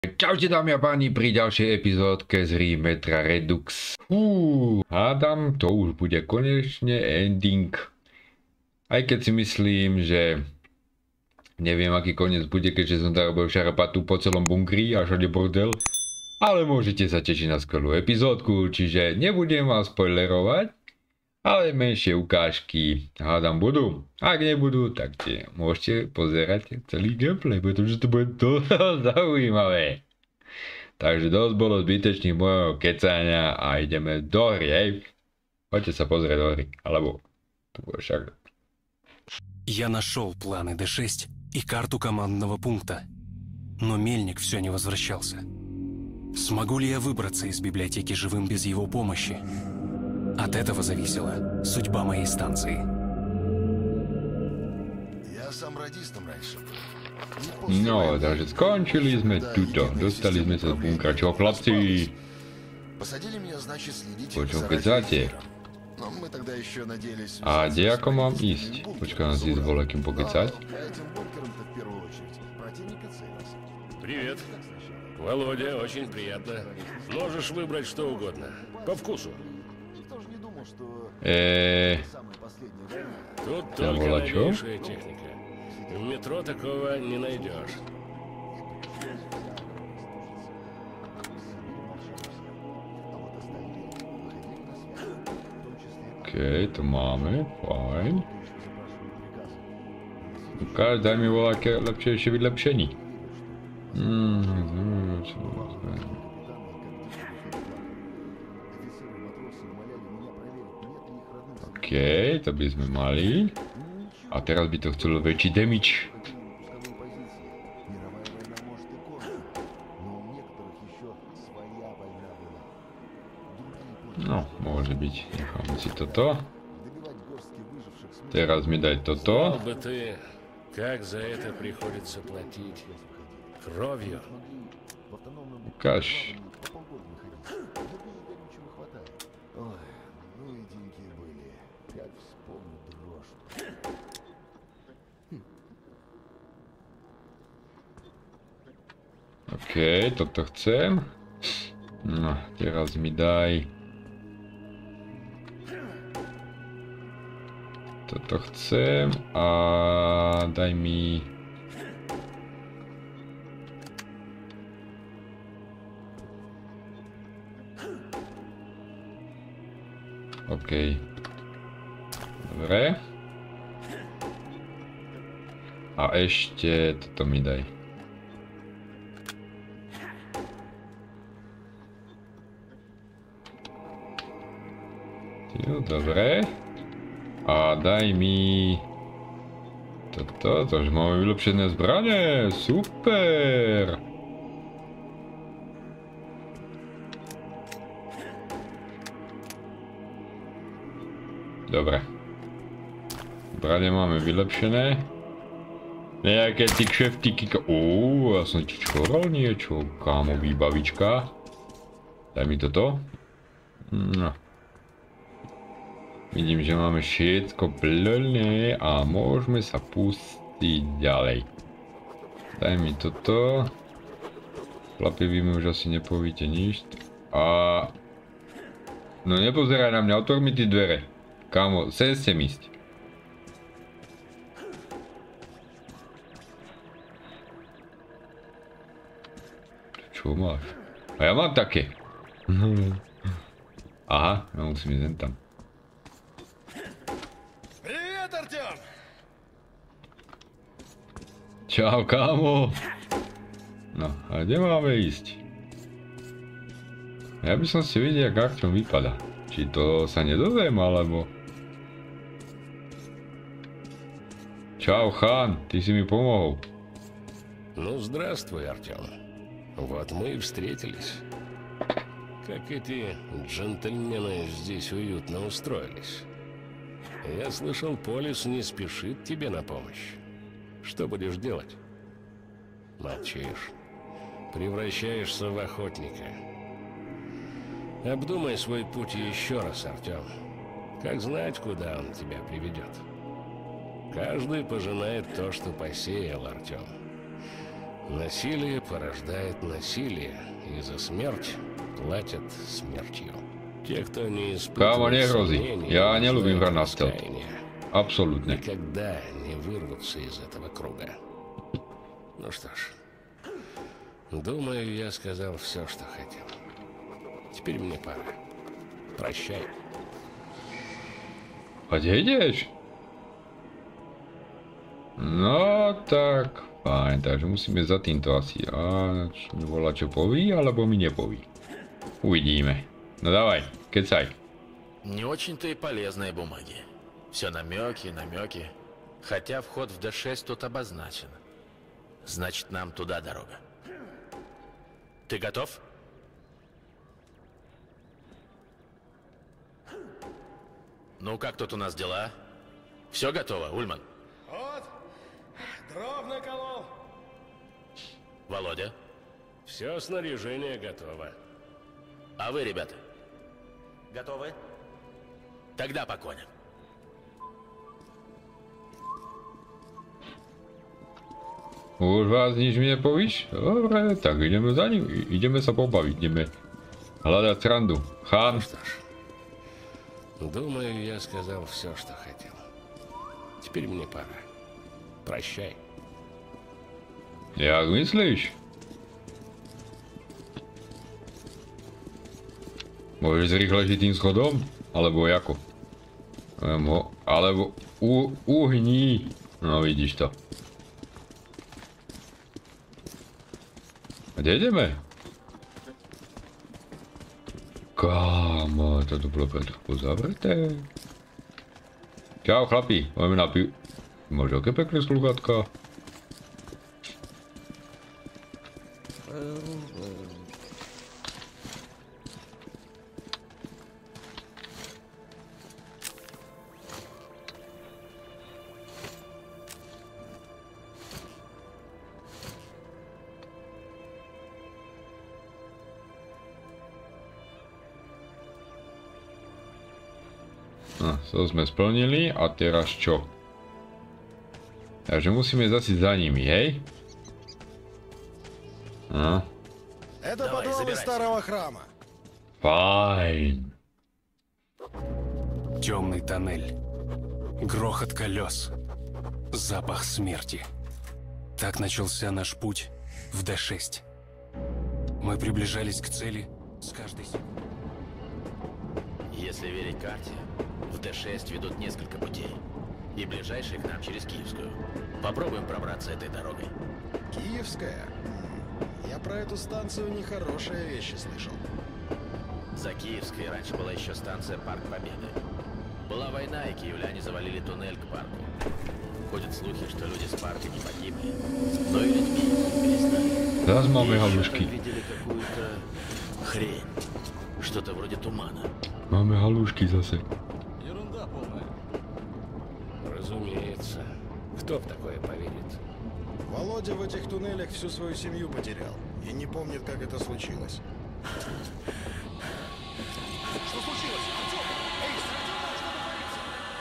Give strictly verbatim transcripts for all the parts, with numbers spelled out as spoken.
Čaute dámy a páni pri ďalšej epizódke z Remetra Redux. Fú, hádam, to už bude konečne ending. Aj keď si myslím, že neviem aký koniec bude, keďže som tam robil šarapatu po celom bunkri a všade bordel. Ale môžete sa tešiť na skvelú epizódku, čiže nebudem vás spoilerovať, ale menšie ukážky hádam budú. Ak nebudú, tak tie môžete pozerať celý gameplay, pretože to bude to zaujímavé. Takže dosť bolo zbytečných mojho kecania a ideme do hry, hej. Poďte sa pozrieť do hry, alebo to bude však. Я нашел планы Д шесть и карту командного пункта, но Мельник все не возвращался. Смогу ли я выбраться из библиотеки живым без его помощи? От этого зависела судьба моей станции. Я сам радистом раньше. No, takže skončili sme tuto. Dostali sme sa z bunkra. Čo, chlapci? Посадили меня, значит, следить Počom за kecáte? радиоэфиром. Но мы тогда еще надеялись... A kde ako mám ísť? Počkaj, nás ísť bol akým pokecať. Этим бункером-то в первую очередь. Противника целился. Привет. Володя, очень приятно. Можешь выбрать что угодно. По вкусу. Никто же не думал, что Eee, самая последняя война. Тут Я только волочу. новейшая техника. В метро такого не найдешь. okej, to máme, fajn. Ukáž, daj mi voľaké lepšie vylepšení. Hmm, okej, to by sme mali. A teraz by to chcelo väčší damage. No, môže byť. Necháme si toto. Teraz mi daj toto. Знал бы ты, как за это приходится платить. Кровью. Ukáž. Ой, ну и деньги были. Как вспомню дрожь. Okej, toto chcem. No, teraz mi daj. Toto chcem a daj mi. Okej. Dobre. A ešte toto mi daj. Jo, dobre. A daj mi toto, takže máme vylepšené zbrane, super. Dobre. Zbrane máme vylepšené. Nejaké ty kšeftiky, uuu, ja som ti čoral niečo, kámo, výbavička. Daj mi toto. No. Vidím, že máme všetko plné a môžeme sa pustiť ďalej. Daj mi toto. Chlapi, vy mi už asi nepovíte nič. A... No nepozeraj na mňa, otvor mi tie dvere. Kámo, sem chcem ísť. Čo máš? A ja mám také. Aha, ja musím ísť tam. Привет, Артем! Čau, kámo. No, a kde máme ísť? Ja by som si videl, jak Artyom vypadá. Či to sa nedozviem, alebo... Čau, Хан, ty si mi pomohol. Ну, здравствуй, Артем. Вот мы и встретились. Как эти джентльмены здесь уютно устроились. Я слышал, Полис не спешит тебе на помощь. Что будешь делать? Молчишь. Превращаешься в охотника. Обдумай свой путь еще раз, Артем. Как знать, куда он тебя приведет. Каждый пожинает то, что посеял, Артем. Насилие порождает насилие, и за смерть платят смертью. Те, кто не Kámo, испытывает nehrozí. сомнений, Ja neľúbim hrať na знают stealth. раскаяния, Absolútne. никогда не вырвутся из этого круга. Ну что ж, думаю, я сказал все, что хотел. Теперь мне пора. Прощай. A kde ideš? No tak, fajn, takže musíme za týmto asi. A či mi volá čo poví, alebo mi nepoví. Uvidíme. No давай, кецай. Не очень-то и полезные бумаги. Все намеки, намеки. Хотя вход в Д шесть тут обозначен. Значит, нам туда дорога. Ты готов? Ну, как тут у нас дела? Все готово, Ульман? Вот, дров наколол. Володя? Все снаряжение готово. А вы, ребята? Готовы? Тогда по коням. Už vás nič mi nepovíš? Dobre, tak ideme za ním. Ideme sa pobaviť, ideme hľadať srandu. Chán. Что ж, думаю, я сказал все, что хотел. Теперь мне пора. Прощай. Jak myslíš? Môžeš zrýchležiť tým schodom? Alebo jako? Vem ho. Alebo u, uhní. No vidíš to. A kde ideme? Kámo, to tu bolo preto pozavreté. Čau chlapi, máme na piv... Máš aké pekné sluchátka? No, to sme splnili a teraz čo? Takže musíme zase za nimi, hej? No. Это Давай, подвалы забирайся. старого храма. Fajn. Темный тоннель. Грохот колес. Запах смерти. Так начался наш путь в Д шесть. Мы приближались к цели с каждой секундой. Если верить карте, в Д шесть ведут несколько путей. И ближайший к нам через Киевскую. Попробуем пробраться этой дорогой. Киевская? М, Я про эту станцию нехорошие вещи слышал. За Киевской раньше была еще станция Парк Победы. Была война, и киевляне завалили туннель к парку. Ходят слухи, что люди с парка не погибли, но и людьми перестали. Зараз máme И еще halušky. там видели какую-то хрень. Что-то вроде тумана. Máme halušky zase. Ерунда полная. Разумеется. Кто в такое поверит? Володя в этих туннелях всю свою семью потерял. И не помнит, как это случилось. Что случилось? Артём! Эй, с Артёмом что творится?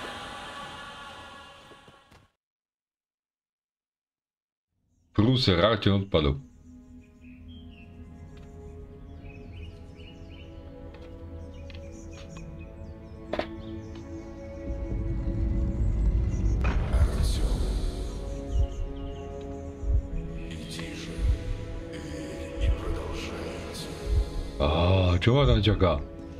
Prúser ráte odpadov. Á, čo ma tam čaká?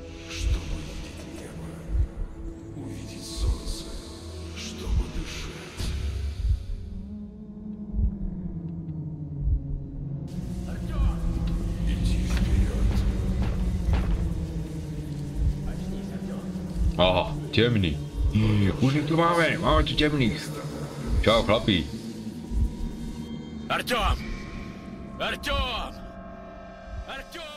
Aha, temný. Už ich tu máme, máme tu temných. Čau chlapi. Артём! Артём! Артём!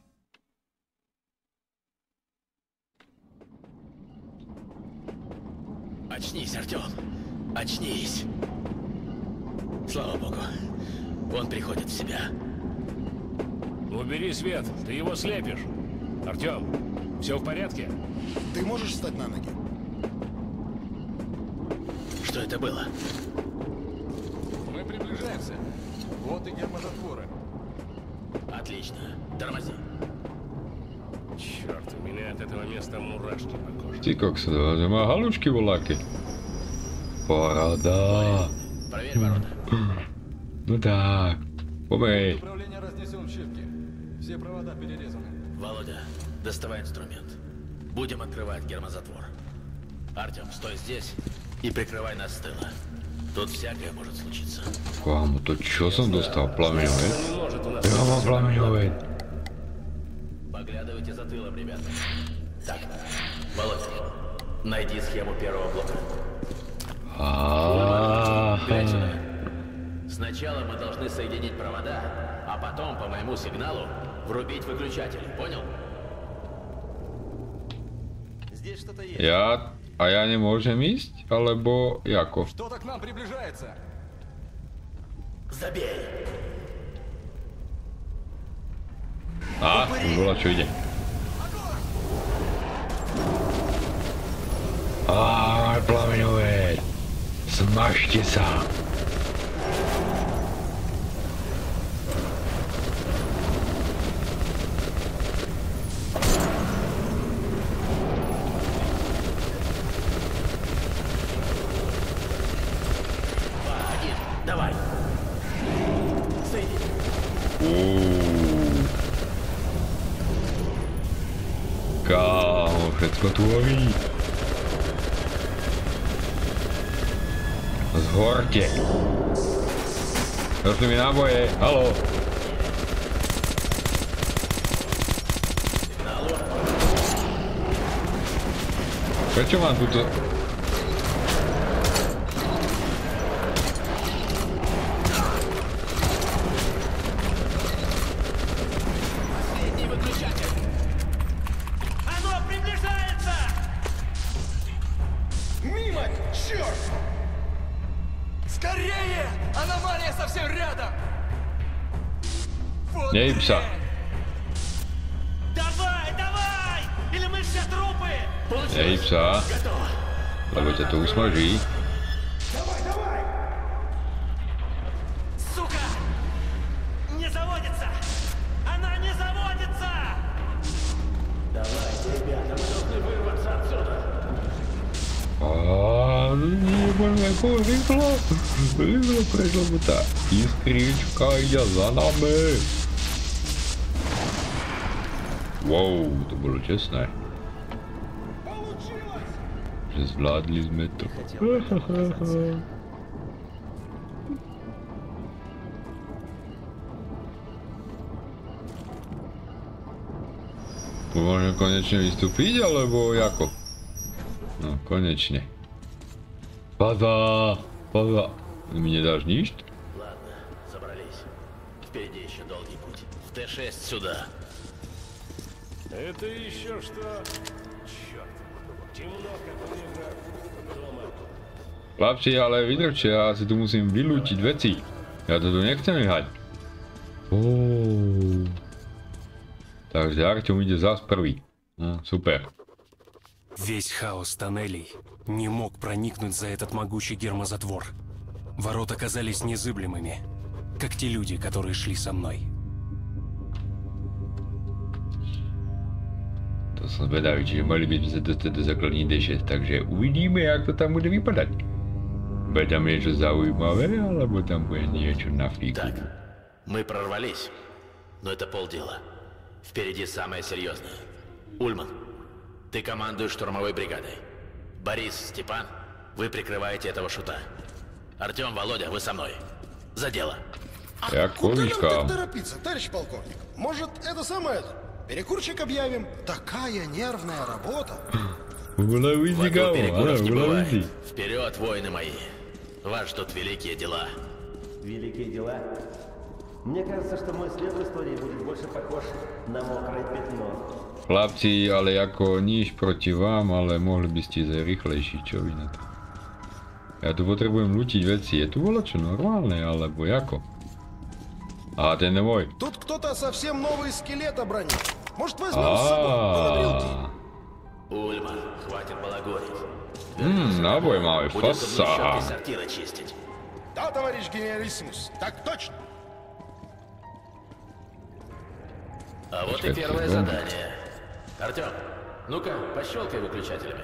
Очнись, Артём! Очнись! Слава богу, он приходит в себя. Убери свет, ты его слепишь. Артем, все в порядке? Ты можешь встать на ноги? Что это было? Мы приближаемся. Вот и гермозатворы. Отлично. Тормози. Черт, у меня от этого места мурашки по коже. Ty kokso, to má halušky voláky. Paráda. Проверь ворота. No tak, pomej. Управление разнесен в щепки. Все провода перерезаны. Володя, доставай инструмент. Будем открывать гермозатвор. Артем, стой здесь и прикрывай нас с тыла. Тут всякое может случиться. Kámo, to čo som dostal? Plameňové? Не может у нас... Ja mám plameňové. Поглядывайте за тылом, ребята. Так, Володя, найди схему первого блока. Глянь сюда. Сначала мы должны соединить провода, а потом по моему сигналу врубить выключатель. Понял? Здесь что-то есть. Ja, a ja nemôžem ísť? Alebo jako? Что-то к нам приближается. Забей. Á, už bola čo ide. Á, plameňové. Smažte sa. Один, давай. Соедини. Kámo, všetko tu horí. Zhorte. Došli mi náboje, haló. Prečo mám túto... Последний выключатель. Оно приближается! Мимо! Черт! Скорее! Аномалия совсем рядом! Вот Nie im psa. Давай, давай! Или мы все трупы! Nie im psa. Lebo ťa to usmaží. Сука! Не заводится! Она не заводится! Давайте, ребята, мы должны вырваться отсюда! Á, nie, poďme, poď, rýchlo. Rýchlo, prešlo mu tá iskrička ide za nami. Wow, to bolo čestné. Že zvládli sme to. Môžeme konečne vystúpiť, alebo jako? No, konečne. Paza, paza. Mi nedáš nič? Ладно, забрались. Впереди еще долгий путь. В Т шесть сюда. Это еще что? Черт. Темно, как у меня дома. Chlapci, ale vydržte, ja si tu musím vylúčiť veci. Ja to tu nechcem nehať. Oh. Takže Artyom ide zás prvý. No, super. Весь хаос тоннелей не мог проникнуть за этот могучий гермозатвор. Ворота казались незыблемыми, как те люди, которые шли со мной. To som zvedavý, čiže mali by sme sa dostať do základní D šesť, takže uvidíme, jak to tam bude vypadať. Bude tam niečo zaujímavé, alebo tam bude niečo na fíku. Так, мы прорвались, но это полдела. Впереди самое серьезное. Ульман, ты командуешь штурмовой бригадой. Борис, Степан, вы прикрываете этого шута. Артем, Володя, вы со мной. За дело. Я Куда нам ковичка. так торопиться, товарищ полковник? Может, это самое... Перекурчик объявим? Такая нервная работа. Bola В vidí, аду kámo, перекуров áno, не bola бывает. vidí. Вперед, воины мои. Вас ждут великие дела. Великие дела. Мне кажется, что мой след в истории будет больше похож на мокрое пятно. Chlapci, ale ako nič proti vám, ale mohli by ste ísť aj rýchlejší, čo vy na to? Ja tu potrebujem lútiť veci, je tu bolo čo normálne, alebo ako? A ten je môj. Тут кто-то совсем новый скелет обронил. Может, возьмем с собой? Понабрелки. Аааа. Ульман, хватит балагурить. Ммм, набой máme, Будет зубные щетки фаса. сортира чистить. Да, товарищ генералиссимус, так точно. А вот и первое задание. Артём, ну-ка, пощелкай выключателями.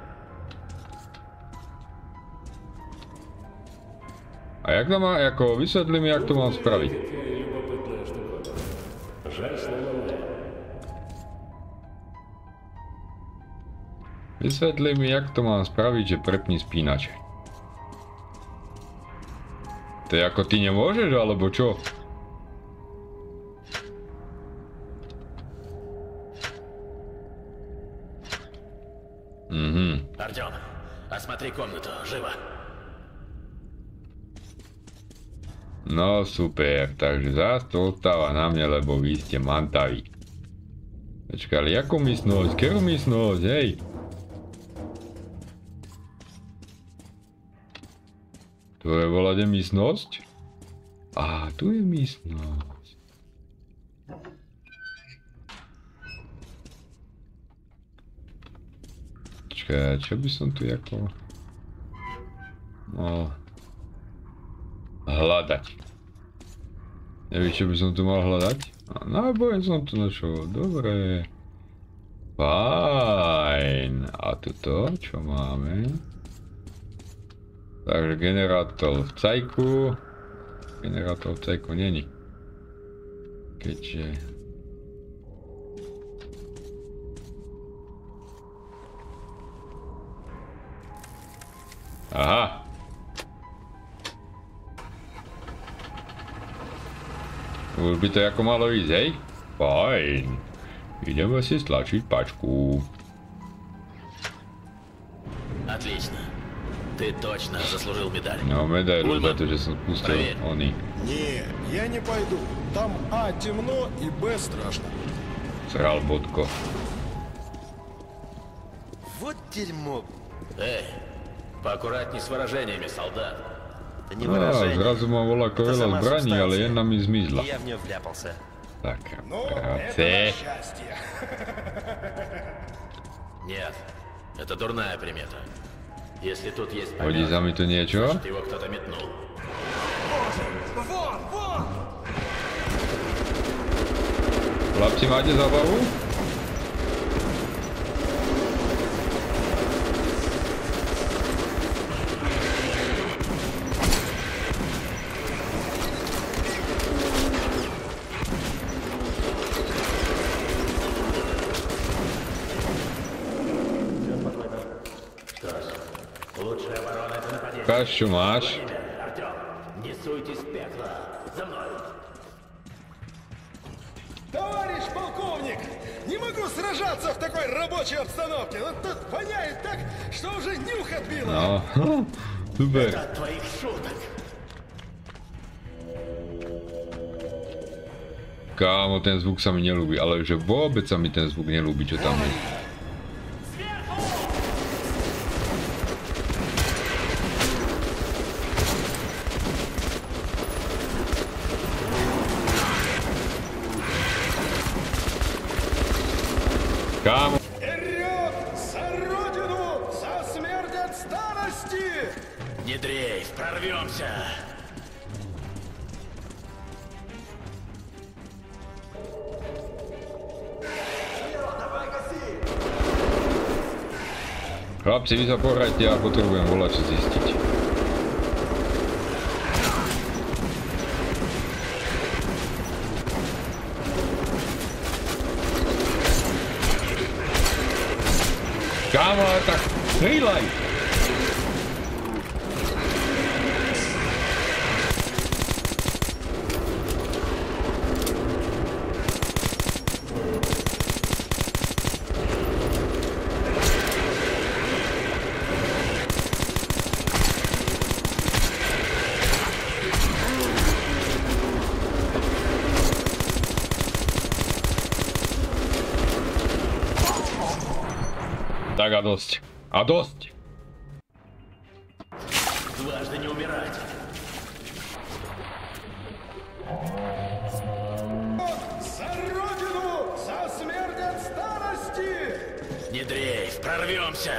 A jak to má, jako vysvětli mi, jak to mám spravit. Vysvětli mi, jak to mám spravit, že prepni spínače. To jako ty nemôžeš, alebo čo? Mhm. Артём, осмотри комнату, живо. No super, takže zás to ostáva na mne, lebo vy ste mantaví. Počkaj, ale jakú místnosť? Ktorú místnosť, hej? Tu je volať místnosť? Á, tu je místnosť. Počkaj, čo by som tu jako... No... Hľadať. Nevíš, čo by som tu mal hľadať? No, bojem som tu našiel. Dobre. Fajn. A tuto, čo máme? Takže generátor v cajku. Generátor v cajku není. Keďže... Aha. Už by to jako malo ísť, hej? Fajn. Ideme si stlačiť pačku. Отлично. Ты точно заслужил медаль. No, medailu za Ульман, to, že som spustil проверь. oný. Не, я не пойду. Там А темно и Б страшно. Sral bodko. Вот дерьмо. Эй, поаккуратней с выражениями, солдат. Это не No, выражение. zrazu mám volá Это veľa сама zbraní, ale субстанция. jedna mi zmizla. И я в нее вляпался. Tak, Ну, это práce. на счастье. Нет, это дурная примета. Если тут есть Hodí помех, za mi tu niečo? значит, его кто-то метнул. Вон, вон! Chlapci, máte zabavu? Лучшая оборона — это нападение. Kaž, čo máš? Артём, не суйтесь в пекло. За мной. Товарищ полковник, не могу сражаться в такой рабочей обстановке. Вот тут воняет так, что уже нюх отбило. No, super. От твоих шуток. Kámo, ten zvuk sa mi nelúbi, ale že vôbec sa mi ten zvuk nelúbi, čo tam je. Kámo, Вперед! За родину! За смерть от старости! Не дрейф, прорвемся. chlapci, vy sa pohrajte, ja potrebujem volať čo zistiť. Kámo, ale tak strieľaj! Tak a dosť. A dosť! Дважды не умирать. За родину! За смерть от старости! Не дрейф, прорвемся.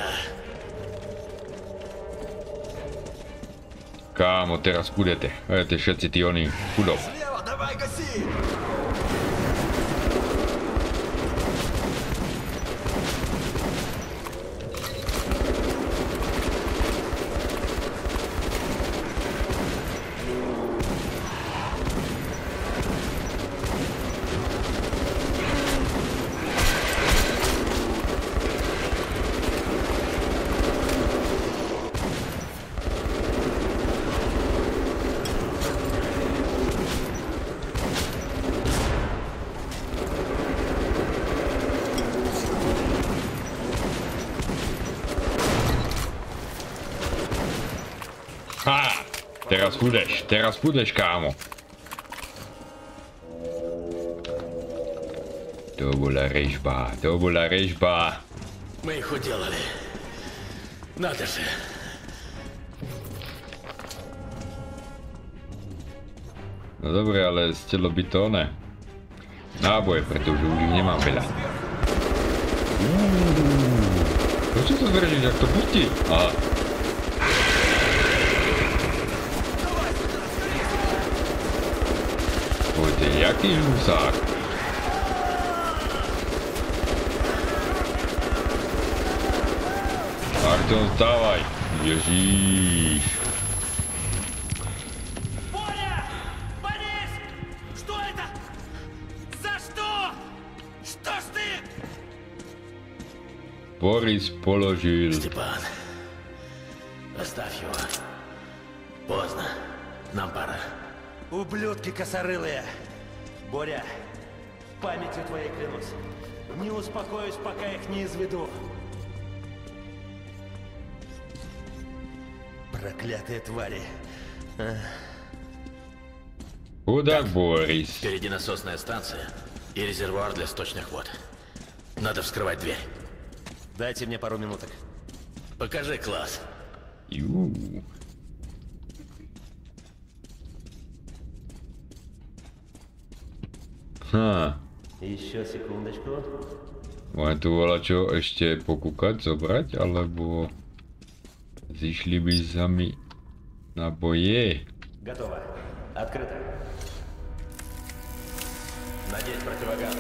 Kámo, teraz budete. Budete všetci tí oni chudób. Слева, давай гаси! teraz budeš, teraz budeš, kámo. To bola režba, to bola režba. Мы их уделали. Надо же. No dobre, ale stelo by to ne. Náboje, pretože už ich nemám veľa. Prečo to zdržíš, ak to pustí? Aha. Poďte, jaký žúsák? Arton, vstávaj. Ježíš. Борис положил. Степан, оставь его. Поздно. Нам пора. Ублюдки косорылые! Боря, памятью твоей клянусь. Не успокоюсь, пока их не изведу. Проклятые твари. А. Куда, Борис? Впереди насосная станция и резервуар для сточных вод. Надо вскрывать дверь. Дайте мне пару минуток. Покажи класс. Ю. Ха. Еще секундочку. Máme tu volá čo ešte pokúkať, zobrať, alebo zišli by sa mi na boje. Готово. Открыто. Надеть противогаз.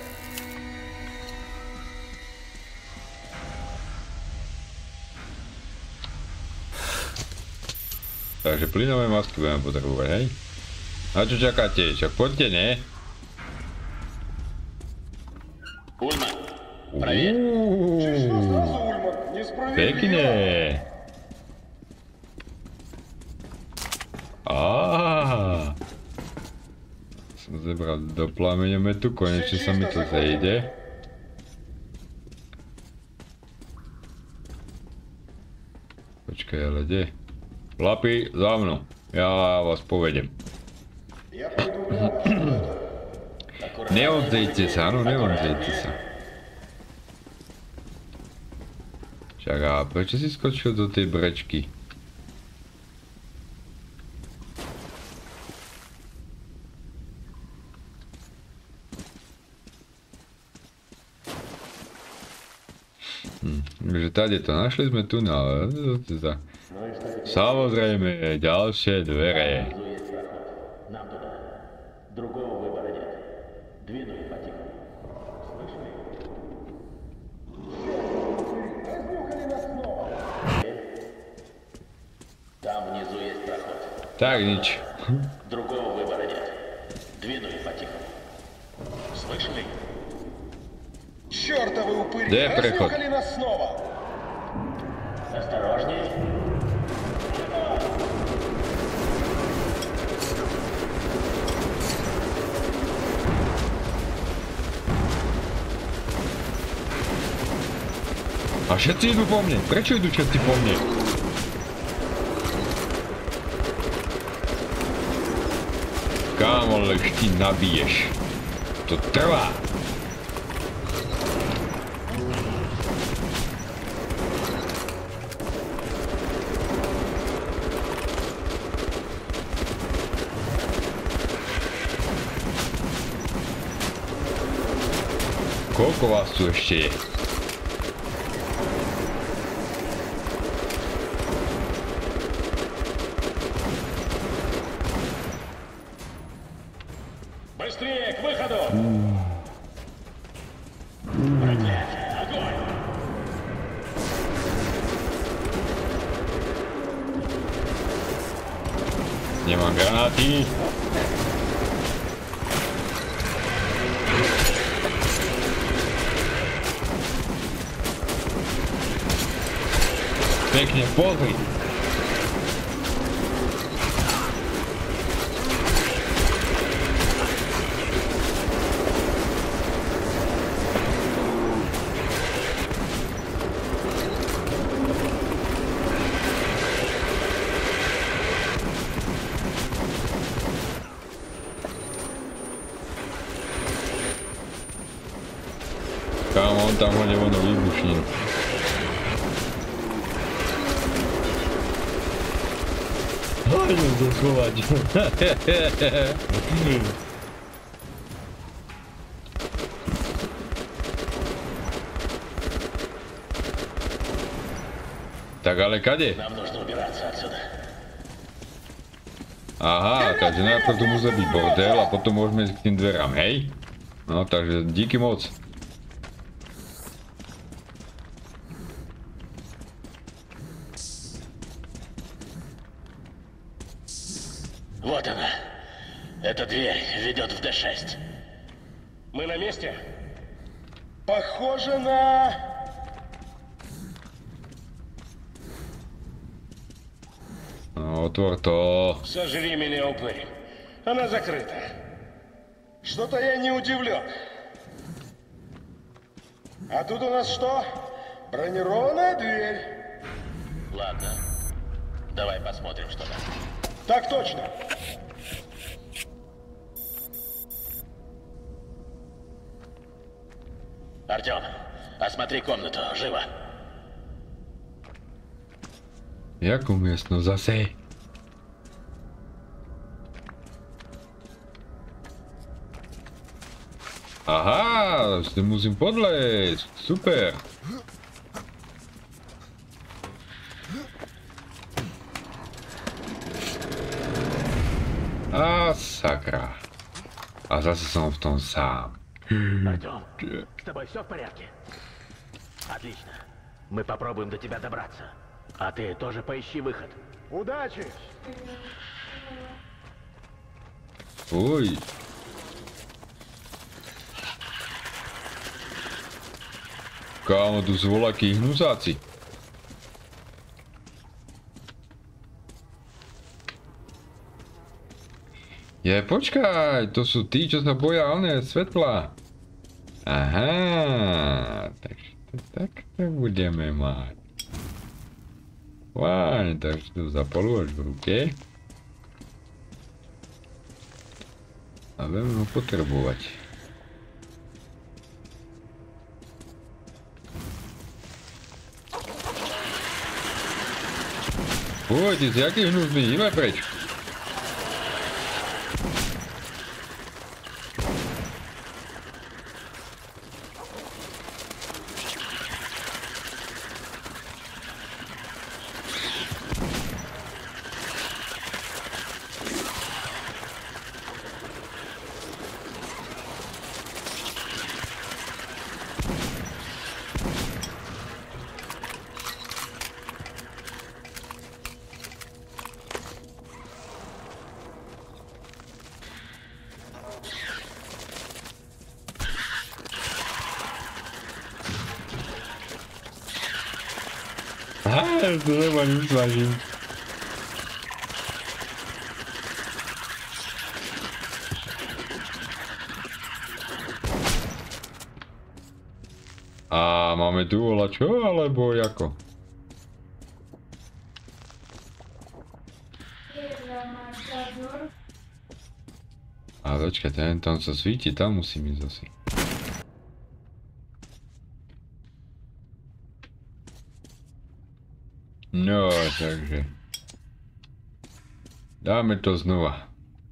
Takže plynové masky budeme potrebovať, hej? A čo čakáte? Však poďte, ne? Ульман, Pekne. Áááá. Som zebral do plameňometu, konečne sa mi to zejde. Počkaj, ale kde? Chlapi, za mnou. Ja vás povedem. Neodzejte sa, áno, neodzejte sa. Čaká, prečo si skočil do tej brečky? Hm, takže tady to našli sme tu na... Samozrejme, ďalšie dvere. нам туда. Другого выбора нет. Двинули по-тихому. Слышали? Там внизу есть проход. Так, nič. Другого выбора нет. Двинули по-тихому. Слышали? Чёртовы упыри! Где проход? Разнюхали нас снова! Осторожней. A všetci idú po mne. Prečo idú všetci po mne? Kámo, lež ty nabiješ. To trvá. Koľko vás tu ešte je? Быстрее, к выходу! Проклятие! Огонь! Nemám granáty. Pekne, pozri. Kámo, on tam hodne ono výbušnín. Idem to schovať. Tak ale kade? Нам нужно убираться отсюда. Aha, takže najprv tu musí byť bordel a potom môžeme ísť k tým dverám, hej? No, takže díky moc. Вот она. Эта дверь ведет в дэ шесть. Мы на месте? Похоже на... No, otvor to. Сожри меня, упырь. Она закрыта. Что-то я не удивлен. А тут у нас что? Бронированная дверь. Ладно. Давай посмотрим, что там. Так точно. Артем, осмотри комнату. Живо. Jakú miestnosť zase? Aha, s tým musím podlezť. Super. A sakra. A zase som v tom sám. Артем, с тобой все в порядке? Отлично. Мы попробуем до тебя добраться. А ты тоже поищи выход. Удачи. Oj. Kámo, tu sú voľakí hnusáci. Je, počkaj, to sú tí, čo sa boja oné svetla. Aha, takže to takto budeme mať. Fajn, takže to zapaluješ v ruke. A budeme ho potrebovať. Oj, ty si aký hnusný, ideme preč. Aha, to chyba nie zważył. A máme tu volať čo, alebo jako? A počkaj, ten tam sa svíti, tam musím ísť asi. No, takže dáme to znova.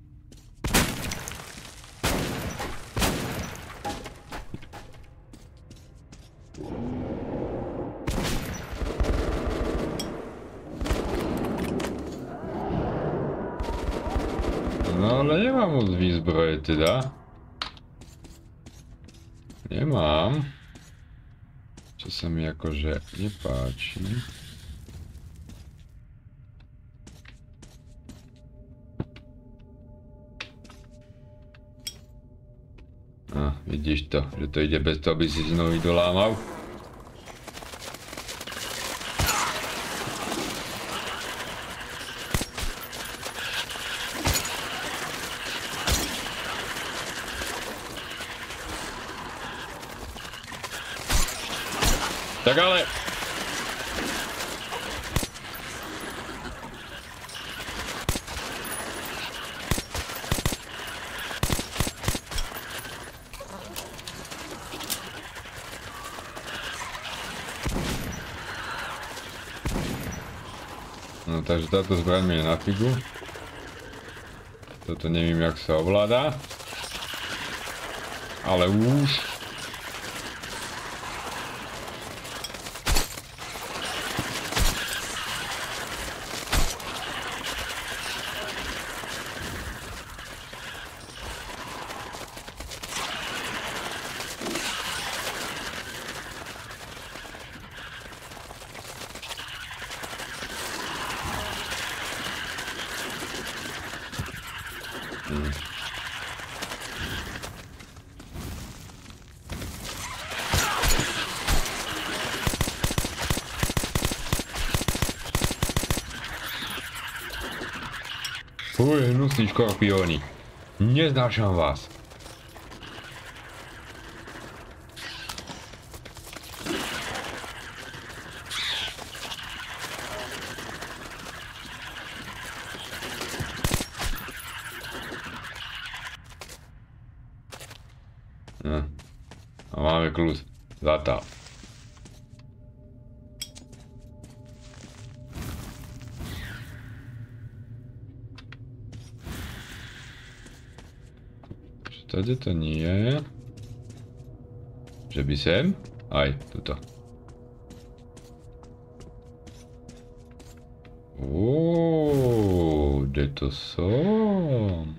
No ale nemám moc výzbroje teda. Nemám. Čo sa mi akože nepáči. A, vidíš to, že to ide bez toho, aby si si nohy dolámal. Tak ale... No takže táto zbraň mi je na figu. Toto neviem, jak sa ovláda. Ale už. Fuj, hnusní škorpióny. Neznášam vás. No. A máme kľud. Zatál. Tady to nie je. Že by sem? Aj, tuto. Oooo, kde to som?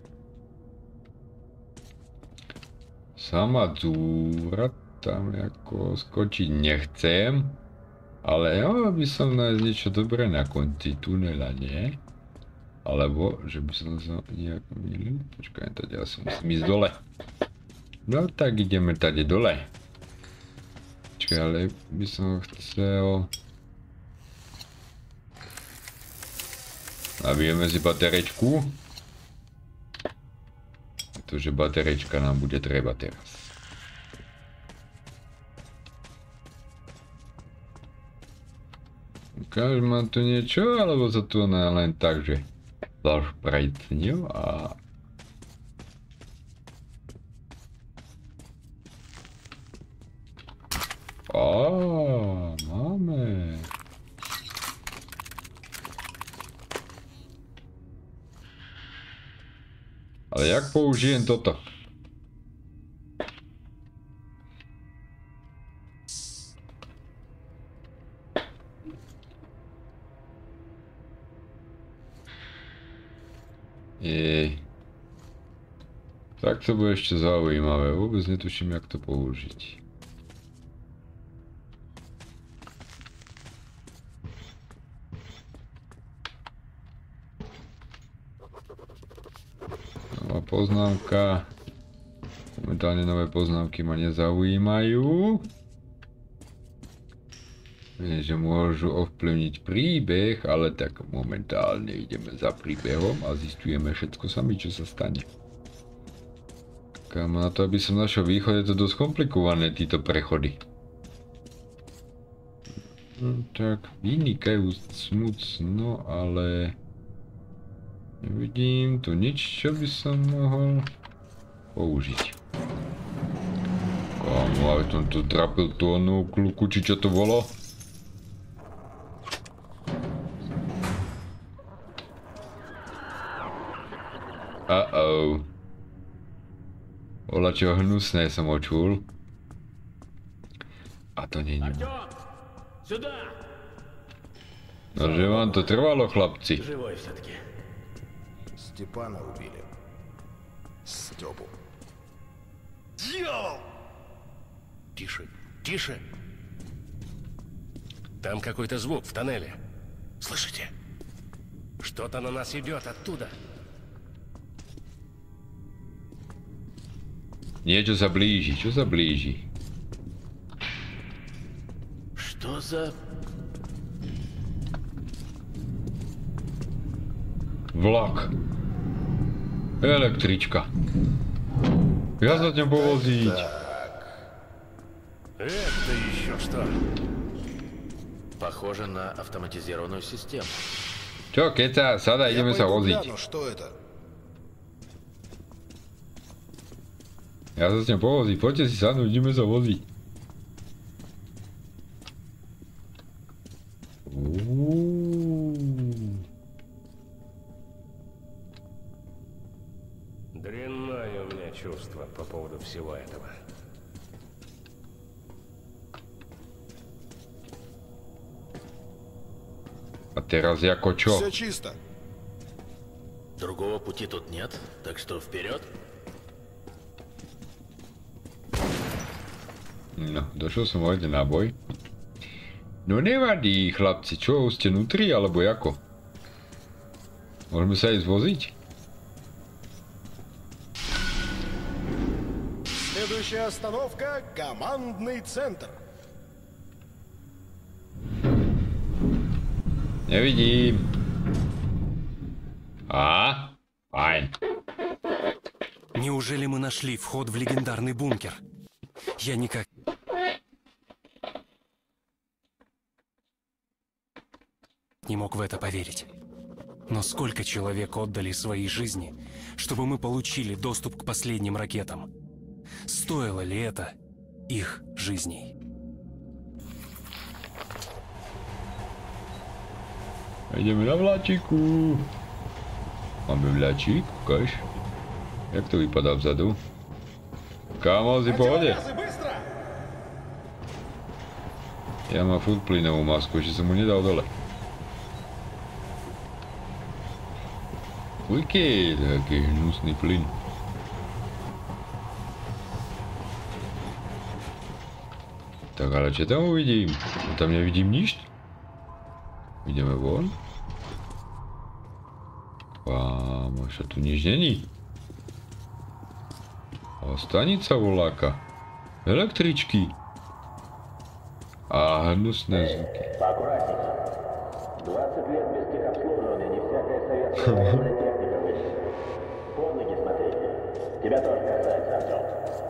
Sama dzúra, tam ako skočiť nechcem. Ale ja by som nájsť niečo dobré na konci tunela, nie? Alebo, že by som sa nejak mýlil. Počkaj, tady ja som musím ísť dole. No tak ideme tady dole. Počkaj, ale by som chcel... Nabijeme si baterečku. Pretože baterečka nám bude treba teraz. Ukáž ma tu niečo, alebo sa tu len tak, že... Zašprajcnil a... Á, máme. Ale jak použijem toto? Jej. Tak to bude ešte zaujímavé, vôbec netuším, jak to použiť. Nová poznámka. Momentálne nové poznámky ma nezaujímajú. Viem, že môžu ovplyvniť príbeh, ale tak momentálne ideme za príbehom a zistujeme všetko sami, čo sa stane. Kam na to, aby som našiel východ, je to dosť komplikované, títo prechody. No, tak vynikajú smucno, ale... Nevidím tu nič, čo by som mohol použiť. Kámo, aby som tu trapil tú onú kluku, či čo to bolo? Uh-oh. Ola čo hnusné som očul. A to nie je. No že vám to trvalo, chlapci. Степана убили. Степу. Дьявол! Тише, тише. Там какой-то звук в тоннеле. Слышите? Что-то на нас идет оттуда. Niečo sa blíži, čo sa blíži? Что за... Vlak. Električka. Ja sa ťa povoziť. Это еще что? Похоже на автоматизированную систему. Čo, keď sa sada, ideme sa voziť. Что это? Ja sa s ňou povoziť, poďte si sadnúť, ideme sa voziť. Uuuu. A teraz jako čo? Все чисто. Другого пути тут нет, так что вперед. No, došiel som o jeden náboj. No nevadí, chlapci, čo, už ste nutri, alebo jako? Môžeme sa aj zvoziť? Следующая остановка — командный центр. Nevidím. А, fajn. Неужели мы нашли вход в легендарный бункер? Я никак... не мог в это поверить. Но сколько человек отдали свои жизни, чтобы мы получили доступ к последним ракетам? Стоило ли это их жизней? Ideme na vláčiku. Máme vláčik, ukáž. Jak to vypadá vzadu? Kámo, si v pohode? Ja mám furt plynovú masku, že som mu nedal dole. Ujkej, taký hnusný plyn. Tak ale čo tam uvidím? No tam nevidím nič. Ideme von. Kámo, čo tu nič není. A stanica voláka. Električky. А, hnusné звуки. Поаккуратнее. двадцать лет без техобслуживания, не всякая советская военная техника вышла. Под ноги смотрите. Тебя тоже касается, Артем.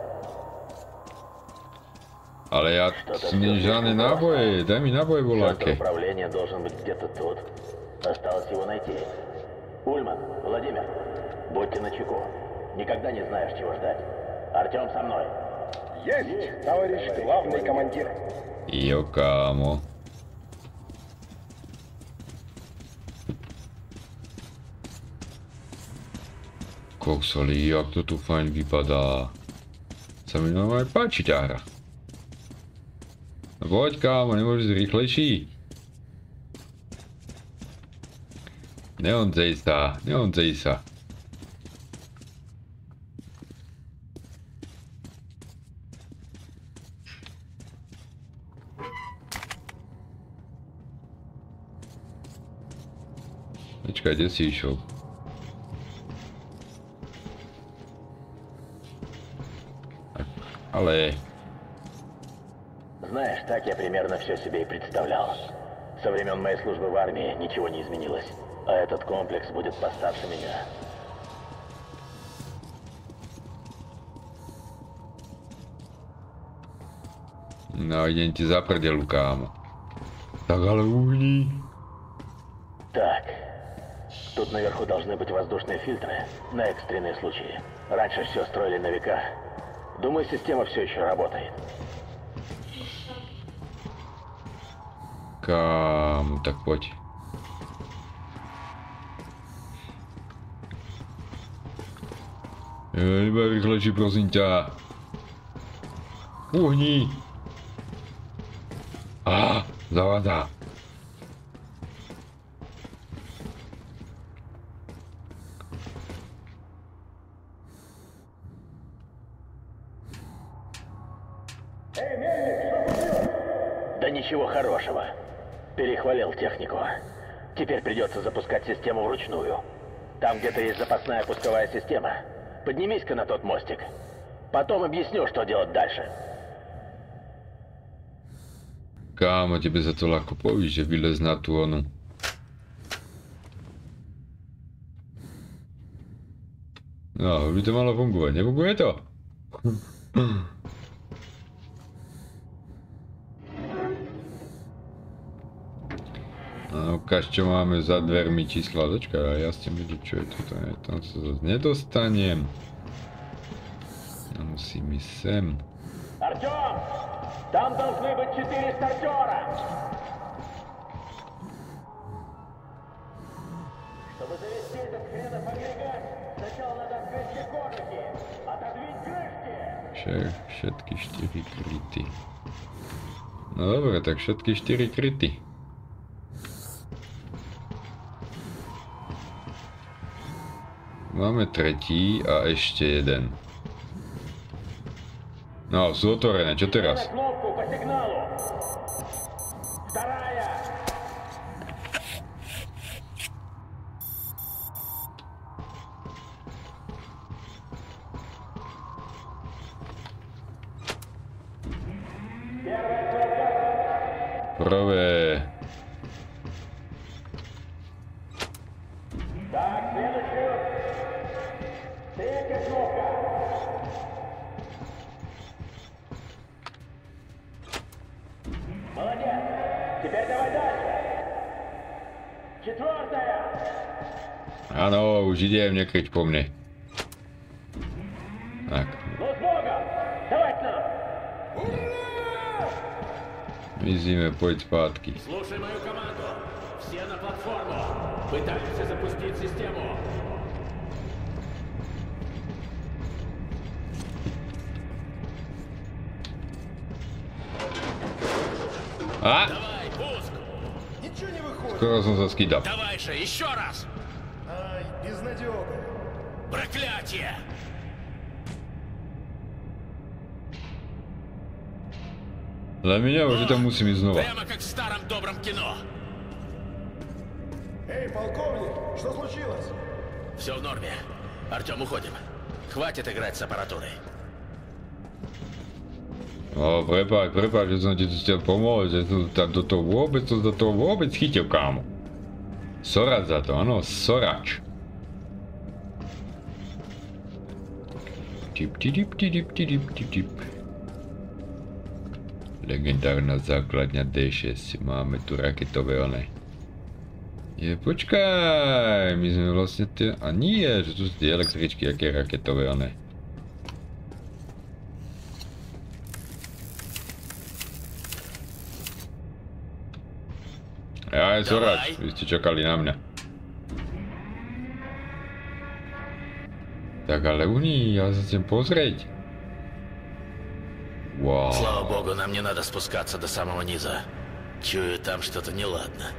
Ale ja nie žádné náboje, daj mi náboje voláke. Управление должен быть где-то тут. Осталось его найти. Ульман, Владимир, будьте начеку. Никогда не знаешь, чего ждать. Артем со мной. Есть, товарищ главный командир. Йо, kámo. Koksoli, jak to tu fajn vypadá. Sa mi normálne páči tá hra. No poď, kámo, nemôžeš rýchlejší. Neondzej sa, neondzej sa. Počkaj, kde si išiel? Ale... Знаешь, так я примерно все себе и представлял. Со времен моей службы в армии ничего не изменилось. А этот комплекс будет постарше меня. No, idem ti za prdelu, kámo. Tak ale uhni. Так, тут наверху должны быть воздушные фильтры на экстренные случаи. Раньше все строили на века. Думаю, система все еще работает. Kámo, tak poď. Iba rýchlejší, prosím ťa. Uhni. Á, zavadá. Да ничего хорошего. Перехвалил технику. Теперь придется запускать систему вручную. Там где-то есть запасная пусковая система. Поднимись-ка на тот мостик. Потом объясню, что делать дальше. Kámo, tebe sa to ľahko poví, že vylez na tú onu. No, by to malo fungovať. Nefunguje to? No, ukáž, čo máme za dvermi čísla. Dočkaj, ja ste vidieť, čo je to. Tam sa zase nedostanem. Musím ísť sem. Артем! Там должны быть четыре стартера! Чтобы завести этот хренов агрегат, сначала надо открыть все кожухи. Отодвинь крышки! Všetky štyri kryty. No dobre, tak všetky štyri kryty. máme tretí a ešte jeden. No, sú otvorené, čo teraz? Prvé. Áno, už idem, nekryť po mne. Tak. Vyzíme, poď zpátky. Слушай мою команду. Все на платформу. Пытаемся запустить систему. А? Давай, пуск. Ничего не выходит. Скоро som sa skýdal. Давай же, еще раз. Ай, безнадега. Проклятие. Dla меня уже там musím ísť znova. Прямо как в старом добром кино. Эй, полковник, что случилось? Все в норме. Артем, уходим. Хватит играть с аппаратурой. O, prepáč, prepáč, že som ti tu chcel pomôcť, že som tam do toho vôbec, som do toho vôbec chytil, kámo. Sorač za to, áno, sorač. Tip, tip, tip, tip, tip, tip. Legendárna základňa dé šesť, máme tu raketové one. Je, počkaj, my sme vlastne tie, a nie, že tu sú tie električky, aké raketové one. Aj, Sorač, vy ste čakali na mňa. Tak ale Uní, ja sa chcem pozrieť. Wow. Слава богу, нам не надо спускаться до самого низа. Чую, там что-то неладно.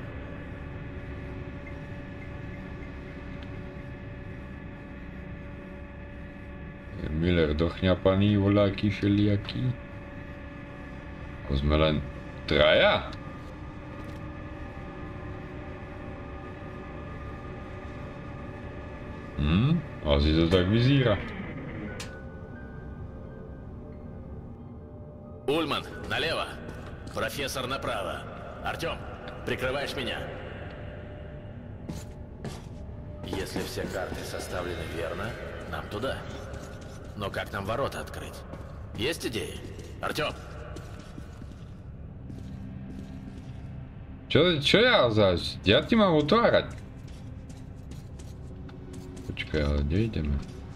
Miller dochňapaný, voľaký, všelijaký. Ako sme len traja? Hm, asi to tak vyzerá. Ульман, налево. Профессор направо. Артем, прикрываешь меня. Если все карты составлены верно, нам туда. Но как нам ворота открыть? Есть идеи? Артем? Čo, čo ja za... Ja ti mám otvárať. Počkaj, ale kde ideme?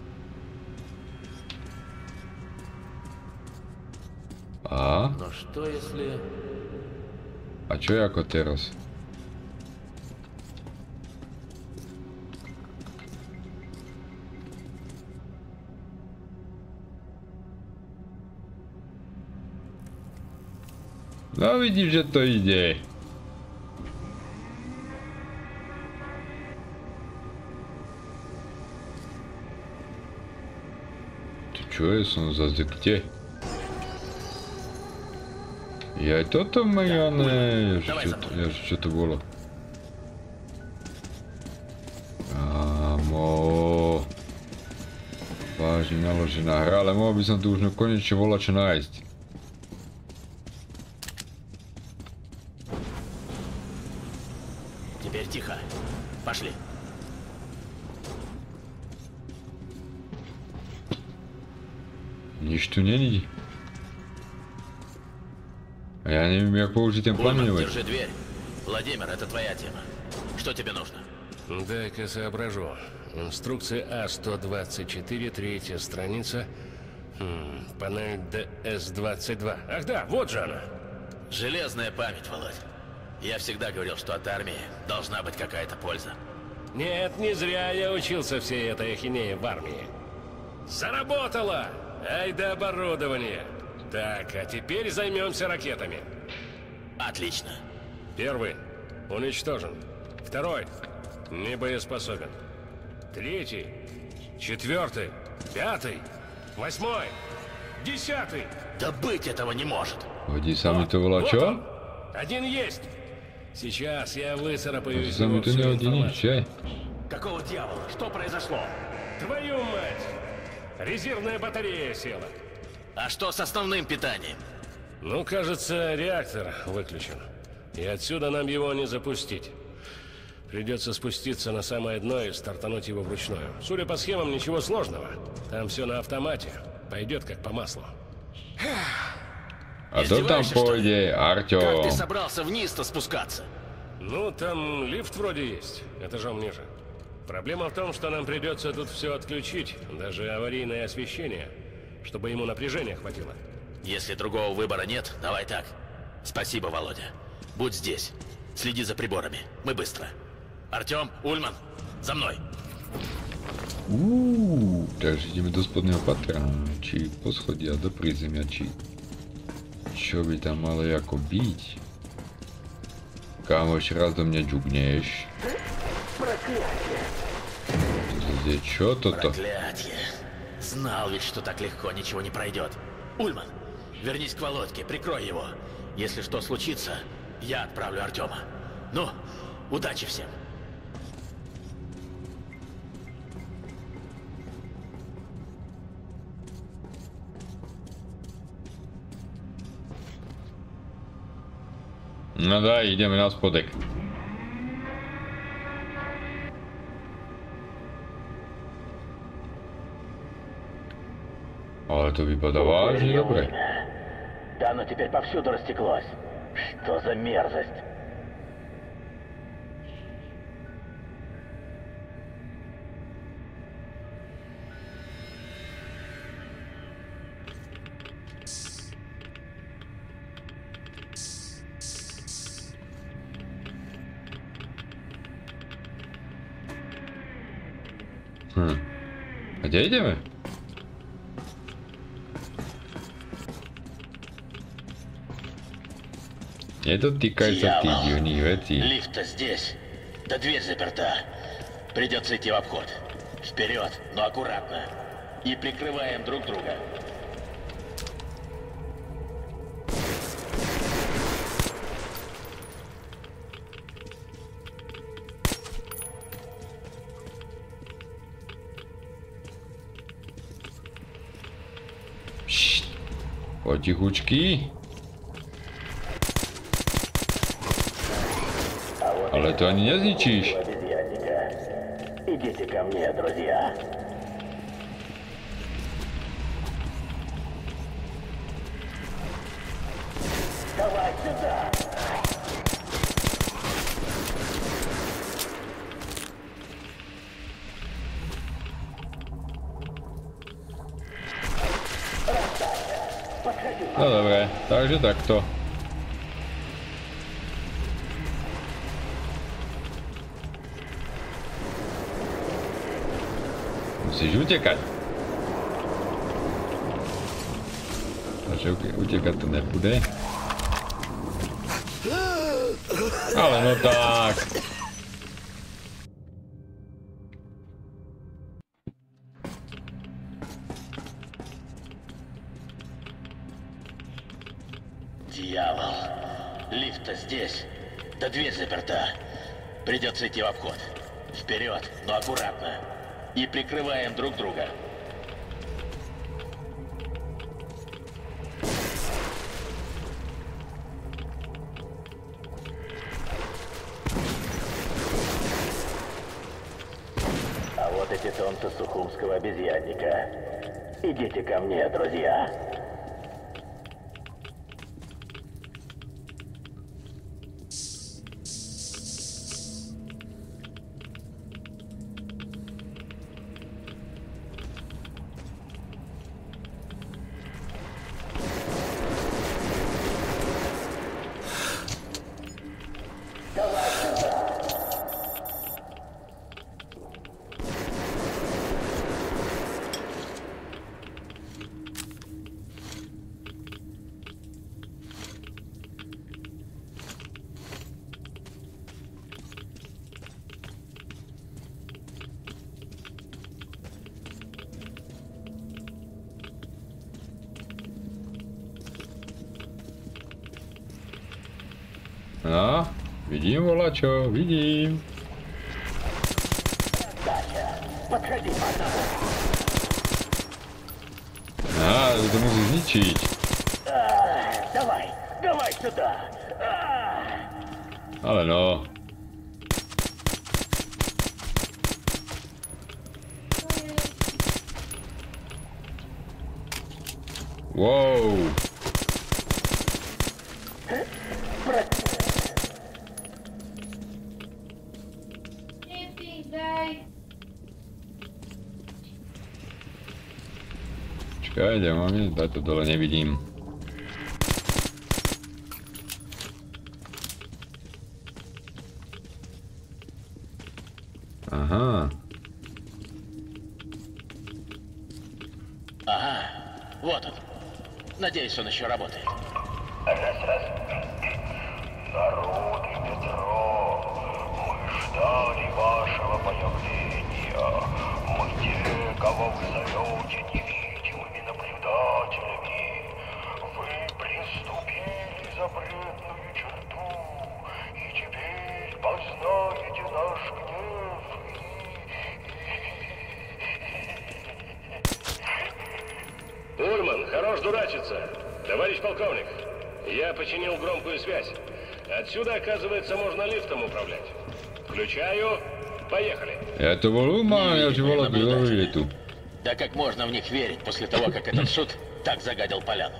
A? Но что если... A čo je ako teraz? No vidím, že to ide. Čo je, som zase kde? Je aj toto majané, čo, čo to bolo? Kámo. Vážne naložená hra, ale mohol by som tu už no konečne volať čo nájsť. Теперь тихо. Пошли. Nič tu není. А я не умею, как použiť ten plamenovač. Держи дверь. Владимир, это твоя тема. Что тебе нужно? Дай-ка соображу. Инструкция А сто двадцать четыре, третья страница. Хм, панель Д С двадцать два. Ах да, вот же она. Железная память, Володь. Я всегда говорил, что от армии должна быть какая-то польза. Нет, не зря я учился всей этой ахинее в армии. Заработало! Ай да оборудование. Так, а теперь займемся ракетами. Отлично. Первый уничтожен. Второй не боеспособен. Третий четвертый, пятый, восьмой, десятый. Да быть этого не может. Води сами то Вот волочо? он. Один есть. Сейчас я выцарапаю Води из него сами то всю не один информацию. чай. Какого дьявола? Что произошло? Твою мать! Резервная батарея села. А что с основным питанием? Ну, кажется, реактор выключен. И отсюда нам его не запустить. Придется спуститься на самое дно и стартануть его вручную. Судя по схемам, ничего сложного. Там все на автомате. Пойдет как по маслу. А то там Издеваешься, что ли? пойди, Как ты Артем. собрался вниз-то спускаться? Ну, там лифт вроде есть, этажом ниже. Проблема в том, что нам придется тут все отключить, даже аварийное освещение, чтобы ему напряжения хватило. Если другого выбора нет, давай так. Спасибо, Володя. Будь здесь. Следи за приборами. Мы быстро. Артем, Ульман, за мной. Uuu, takže ideme do spodného patra, či poschodia do prízemia, či čo by tam malo ako byť? Kámoš, raz do mňa ďugneš. Čo toto? Проклятье. Знал ведь, что так легко ничего не пройдет. Ульман, вернись к Володьке, прикрой его. Если что случится, я отправлю Артема. Ну, удачи всем. No daj, ideme na spodek. Ale to vypadá vážne dobre. Да оно теперь повсюду растеклось. Что за мерзость? Hm. A kde ideme? Недотыкайся ты, divných vecí. Лифт-то здесь. Да дверь заперта. Придется идти в обход. Вперед, но аккуратно. И прикрываем друг друга. Pšt. Potichučky. Ale to ani nezničíš. Идите ко мне, друзья. Давай сюда. No dobre, takže takto. Musíš utekať. Takže utekať to nebude. Ale no tak. Дьявол. Лифт-то здесь. Да дверь заперта. Придется идти в обход. Вперед, но аккуратно. И прикрываем друг друга. А вот и питомцы сухумского обезьянника. Идите ко мне, друзья. No, vidím volačo, vidím. Á, to musí zničiť. Давай, давай сюда. Ale no. Wow. Čakaj, kde mám ísť? Daj to dole, nevidím. Ага. Ага, вот он. Надеюсь, он еще работает. Народы Петро, мы ждали вашего появления. Мы те, кого вы зовете невидимыми наблюдателями. Вы приступили запретную черту, и теперь познаете наш гнев. Урман, хорош дурачиться. Товарищ полковник, я починил громкую связь. Отсюда, оказывается, можно лифтом управлять. Включаю. Поехали. Это был Урман, я же волок говорили тут. Да как можно в них верить после того, как этот шут так загадил поляну?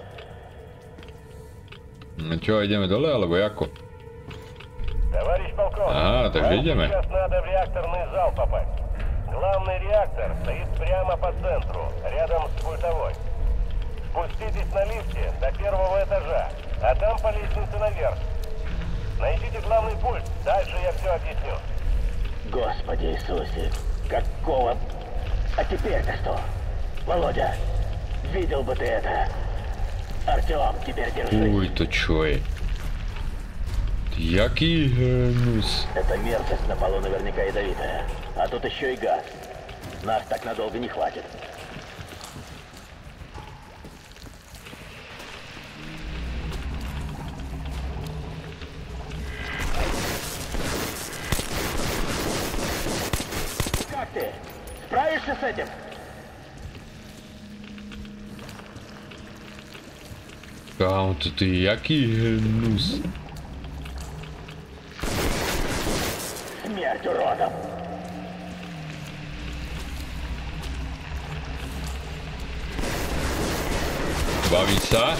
Ну что, идем доле, alebo jako? Товарищ полковник, А, так вам идем. сейчас надо в реакторный зал попасть. Главный реактор стоит прямо по центру, рядом с пультовой. Спуститесь на лифте до первого этажа, а там по лестнице наверх. Найдите главный пульт, дальше я все объясню. Господи Иисусе, какого... А теперь-то что? Володя, видел бы ты это. Артем, теперь держи. Ой, то чо є? Який генус. Эта мерзость на полу наверняка ядовитая. А тут еще и газ. Нас так надолго не хватит. Как ты? Справишься с этим? Каунт, ти який генус. Смерть уродом! Бавиться?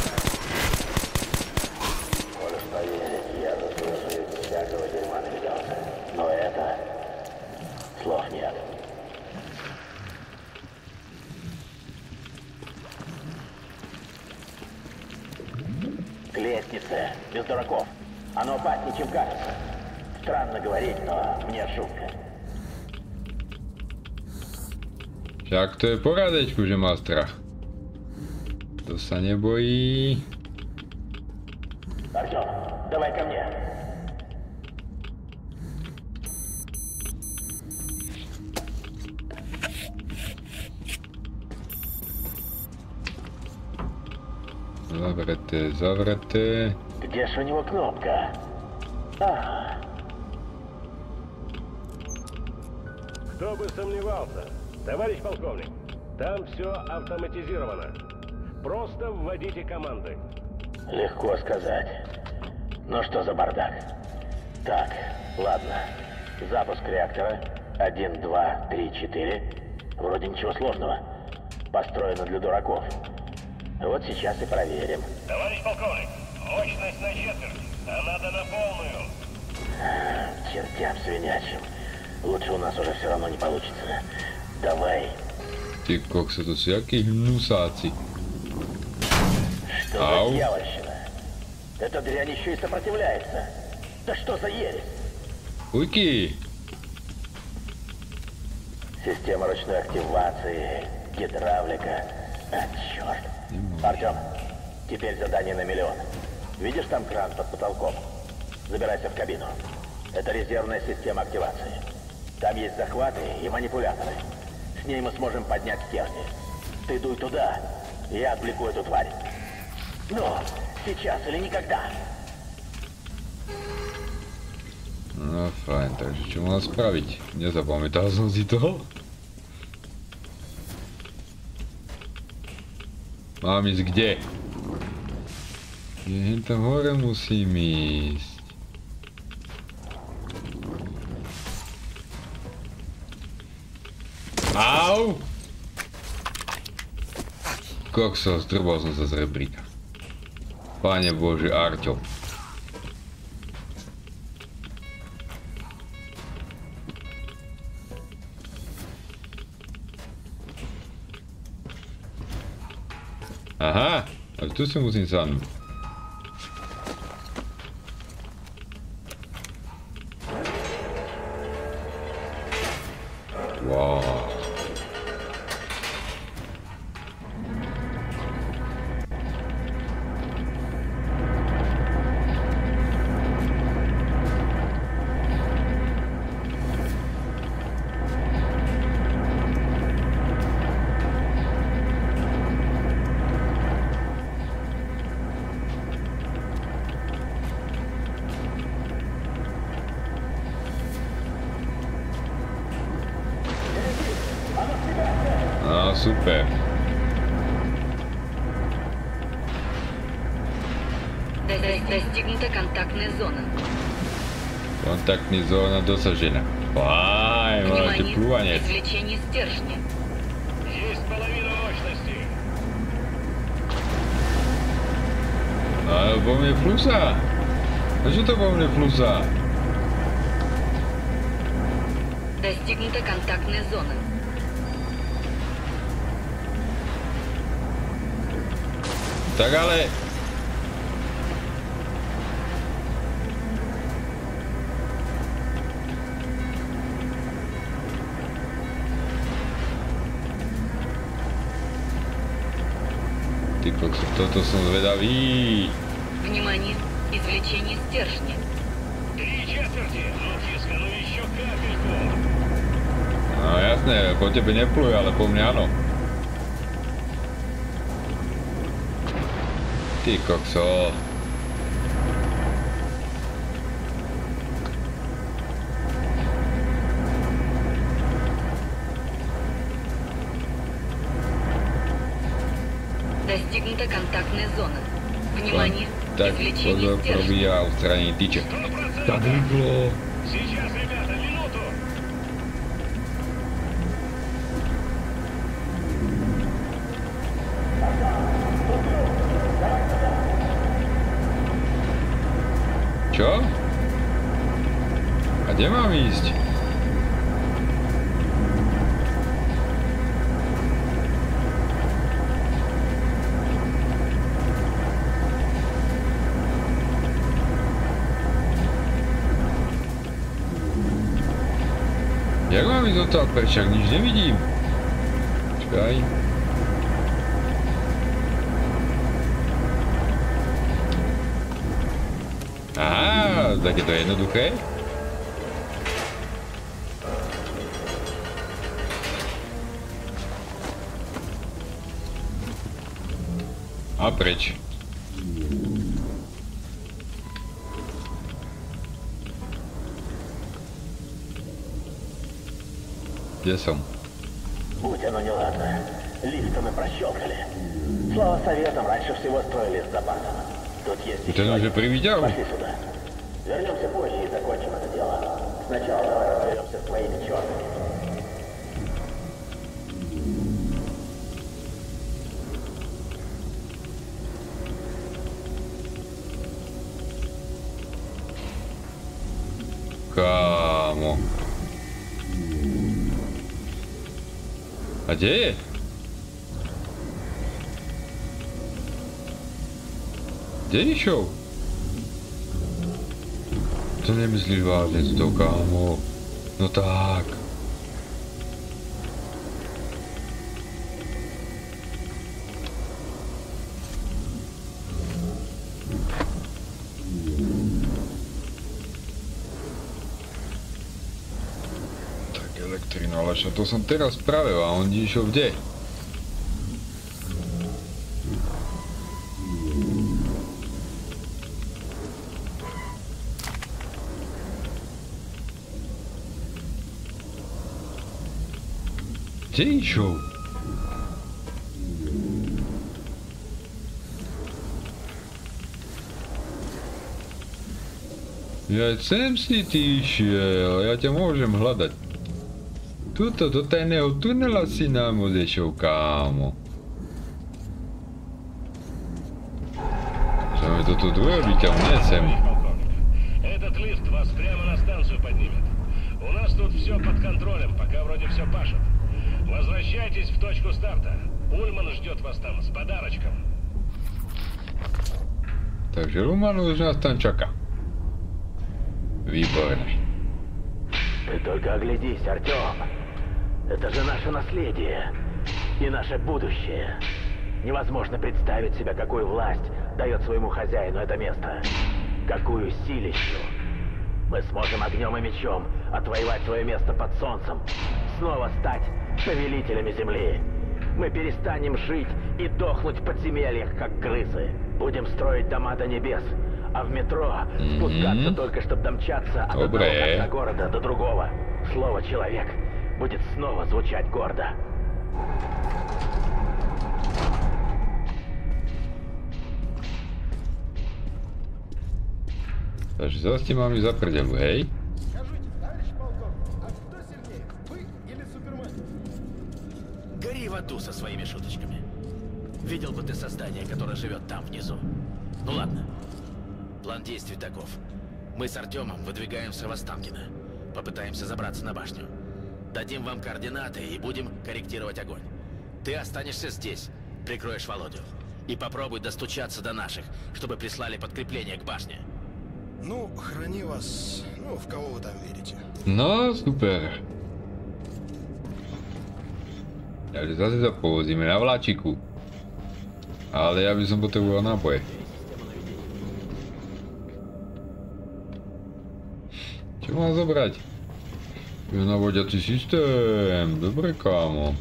Можешь поверить, я за свою жизнь всякого дерьма навидался. Но это... слов нет. К лестнице, без дураков. Оно опаснее, чем кажется. Странно говорить, но мне шутка. Však to je poradečku, že má strach. To sa nebojí. Артем, давай ко мне. Zavrete, zavrete. Где ж у него кнопка? А, Кто бы сомневался, товарищ полковник, там все автоматизировано. Просто вводите команды. легко сказать. Ну что за бардак? Так, ладно. Запуск реактора. Один, два, три, четыре. Вроде ничего сложного. Построено для дураков. Вот сейчас и проверим. Товарищ полковник, мощность на четверть, а надо на полную. Чертям свинячим. Лучше у нас уже все равно не получится. Давай. Ty kokse, to sú jakí hnusáci. Что Ау. за дьявольщина? Эта дрянь еще и сопротивляется. Да что за ересь? Ujky! Система ручной активации, гидравлика. А, черт. Артем, теперь задание на миллион. Видишь там кран под потолком? Забирайся в кабину. Это резервная система активации. Там есть захваты и манипуляторы. С ней мы сможем поднять стержни. Ты дуй туда, я отвлеку эту тварь. Ну, сейчас или никогда. No fajn, takže čo mám spraviť? Nezapamätal som si to. Mám ísť kde? Kde tam hore musím ísť? Au! Kokso, zdrbal som sa z rebríka. Pane Bože, Arťo. Aha, a tu sa musím sadnúť. Wow. No, super. Достигнута контактная зона. Контактная зона досажена. Файн, можете плавать. Извлечение стержня. Есть половина мощности. А, по мне флуса? А что это по мне флуса? Достигнута контактная зона. Tak ale... Ty kokso, toto som zvedavý. Внимание, извлечение стержня. Три четверти. Ну, Фиска, ну еще капельку. No jasné, po tebe nepluj, ale po mne áno. Ty kokso. Достигнута контактная зона. Внимание, Tak извлечение pozor, стержня. probíha odstránení tyček. Tak rýchlo. Сейчас, ребята, минуту. Čo? A kde mám ísť? Jak mám ísť odtiaľ preč, ak nič nevidím? Čakaj. Aha, tak je to jednoduché. A preč. Где сам? Будь оно неладно. Лифт мы прощелкали. Слава советам, раньше всего строили с запасом. Тут есть Это он уже привидел? Пошли сюда. Вернемся позже и закончим это дело. Сначала давай разберемся с твоими черными. Камо. A kde je? Kde išiel? To nemyslíš vážne to, kámo. No tak. Elektrínu, ale čo to som teraz spravil a on išiel kde? Kde išiel? Ja sem si ty išiel, ja ťa môžem hľadať. Tuto, do tajného tunela si nám odešiel, kámo. Čo mi to tu druhé vyťahne sem? Этот лифт вас прямо на станцию поднимет. У нас тут все под контролем, пока вроде все пашет. Возвращайтесь в точку старта. Ульман ждет вас там с подарочком. Takže Ульман už nás tam čaká. Výborné. Ты только оглядись, Артем. Это же наше наследие и наше будущее. Невозможно представить себе, какую власть дает своему хозяину это место. Какую силищу. Мы сможем огнем и мечом отвоевать свое место под солнцем. Снова стать повелителями земли. Мы перестанем жить и дохнуть в подземельях, как крысы. Будем строить дома до небес. А в метро mm-hmm. спускаться только, чтобы домчаться от одного конца города до другого. Слово «человек» будет снова звучать гордо. Takže zase máme za prdelu, hej? Скажите, товарищ полковник, а кто сильнее, вы или Супермен? Гори в аду со своими шуточками. Видел бы ты создание, которое живет там внизу. Ну ладно. План действий таков. Мы с Артемом выдвигаемся в Останкино. Попытаемся забраться на башню. Дадим вам координаты и будем корректировать огонь. Ты останешься здесь, прикроешь Володю. И попробуй достучаться до наших, чтобы прислали подкрепление к башне. Ну, храни вас, ну, в кого вы там верите. No, super. Takže zase sa povozíme na vláčiku. Ale ja by som potreboval náboje. Čo mám zobrať? Je navodiaci systém. Dobre, kámo.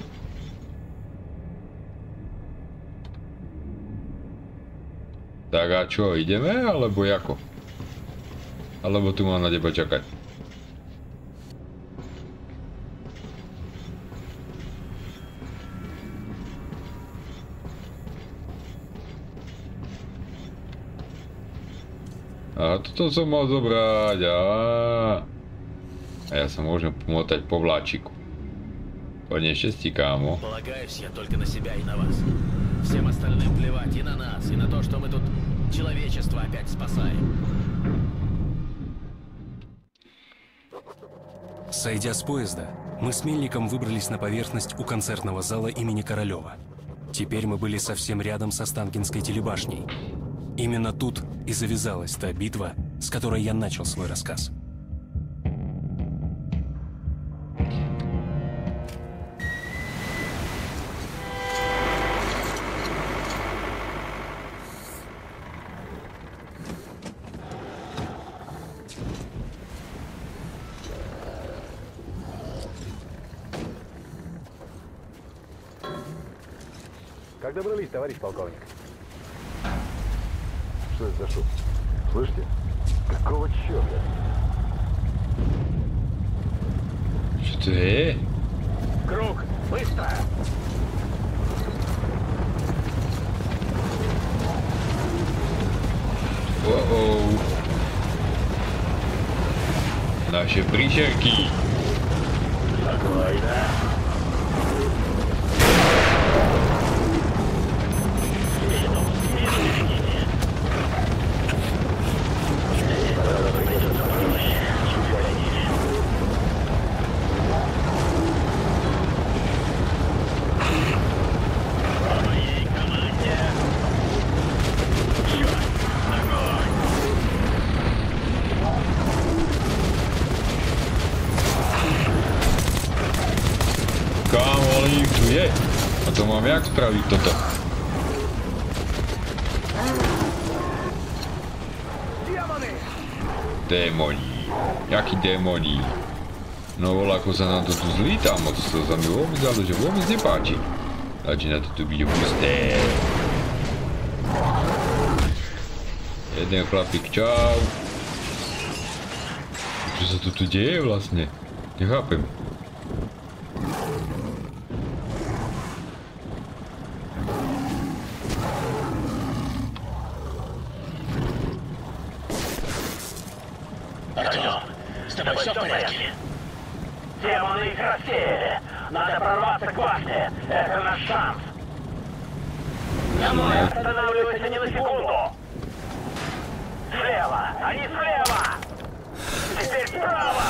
Tak a čo, ideme, alebo jako? Alebo tu mám na teba čakať? A toto som mal zobrať, a ja sa môžem pomotať po vláčiku. Hodne šťastí, kámo. Полагаюсь я только на себя и на вас. Всем остальным плевать и на нас, и на то, что мы тут человечество опять спасаем. Сойдя с поезда, мы с Мельником выбрались на поверхность у концертного зала имени Королева. Теперь мы были совсем рядом с Останкинской телебашней. Именно тут и завязалась та битва, с которой я начал свой рассказ. Как добрались, товарищ полковник? Что это за шум? Слышите? Какого черта? Что ты? Круг, быстро! О-оу. Наши прищерки. Спокойно. A to mám jak spraviť toto? Démoni. Jaký démoni? No voľa, ako sa nám to tu zlíta moc, to sa mi vôbec, ale že vôbec nepáči. Začína to tu byť pusté. Jeden chlapík, čau. Čo sa tu tu deje vlastne? Nechápem. С тобой все в порядке? Демоны их рассеяли. Надо прорваться к башне. Это наш шанс. Не останавливайся ни на секунду. Слева! Они слева! Теперь справа!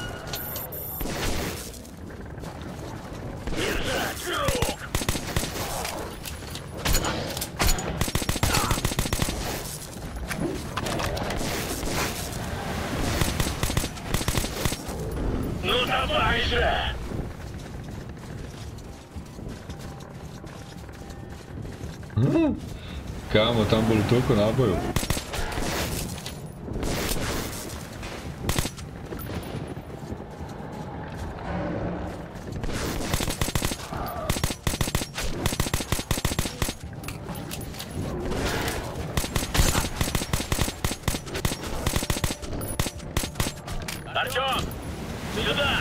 Держать круг! Ну давай же! Ну, kámo, tam bolo toľko nábojov. Артём! Сюда!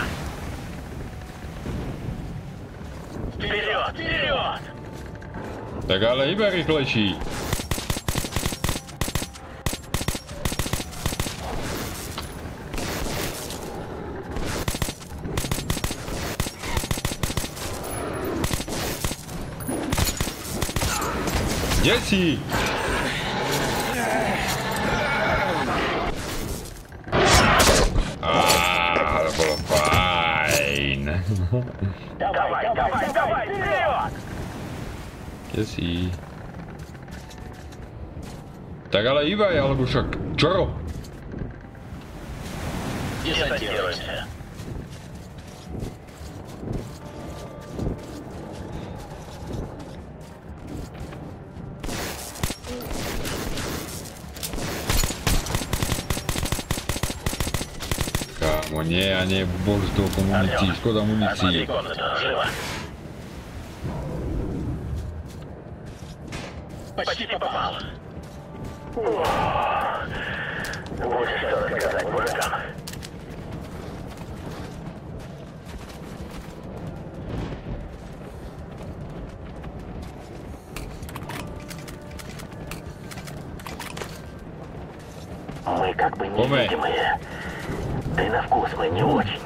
Вперед! Вперед! Tak ale iba rýchlejší. Kde si? Á, to bolo fajn. Давай, давай, давай, вперед! Kde si? Tak ale Ivaj, alebo však čo? Десантируйся. Kámo, nie, ja nie, bož toľko munícií, škoda munícií. Почти попал. Будет что рассказать мужикам. Мы как бы невидимые. Да и на вкус мы не очень.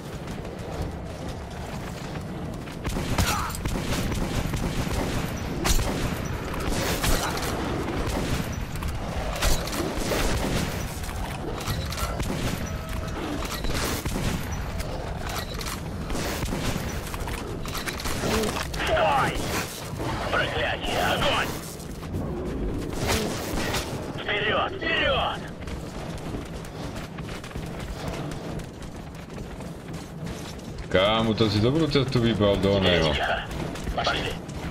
Стой! Проклятие! Огонь! Вперед! Вперед! Kámo, to si dobrú cestu vybral do oného. Пошли.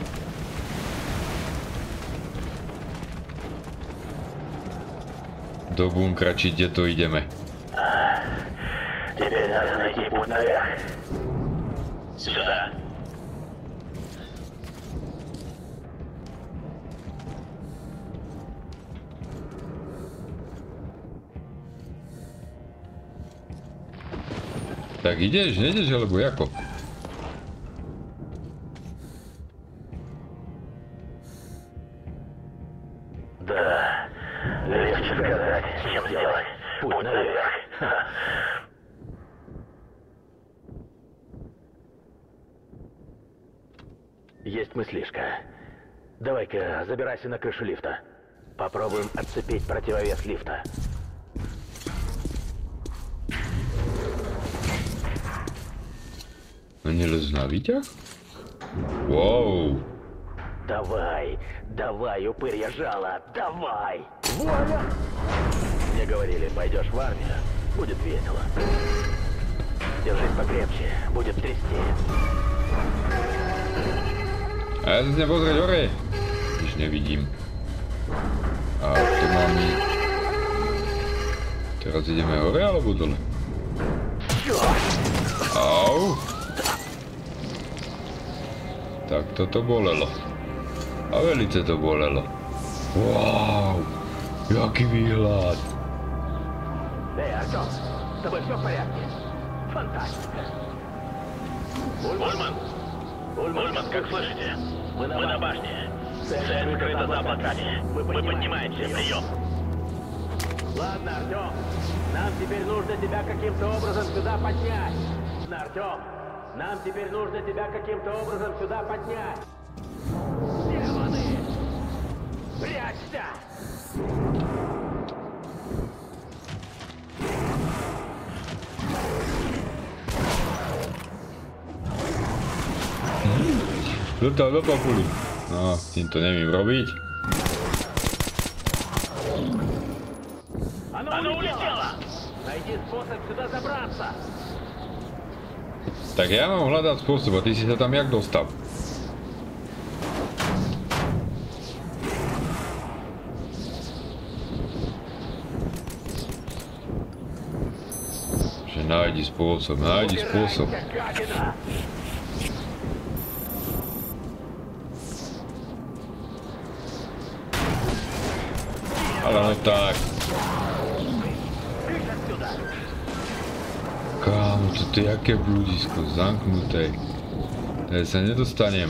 Do bunkra, či kde to ideme. Теперь надо найти путь наверх. Сюда. Tak ideš, nejdeš, alebo jako? Да, легче сказать, чем сделать. Путь наверх. Есть мыслишка. Давай-ка забирайся на крышу лифта. Попробуем отцепить противовес лифта. Они лезут на výťah? Wow. Давай, давай, упырья жало, давай! Воля! Мне говорили, пойдешь в армию, будет весело. Держись покрепче, будет трясти. A ja sa nepozrieť hore. Nič nevidím. A tu mám... Teraz ideme hore alebo dole? Au. Tak toto bolelo. A velice to bolelo. Wow. Jaký výhľad. Эй, Артём, с тобой все в порядке? Фантастика. Ульман! Ульман, как слышите? Мы на, Мы на башне. Цель скрыта за облаками. Мы поднимаемся. Прием. Ладно, Артем. Нам теперь нужно тебя каким-то образом сюда поднять. Артем, нам теперь нужно тебя каким-то образом сюда поднять. Демоны! Прячься! Dostal do papuli. No, tým to nevím robiť. Оно улетело! Найди способ сюда забраться! Tak ja mám hľadať spôsob, a ty si sa tam jak dostal? Že nájdi spôsob, nájdi spôsob. Ale no tak. Kámo, toto je aké blúdisko, zamknuté. Ja sa nedostanem.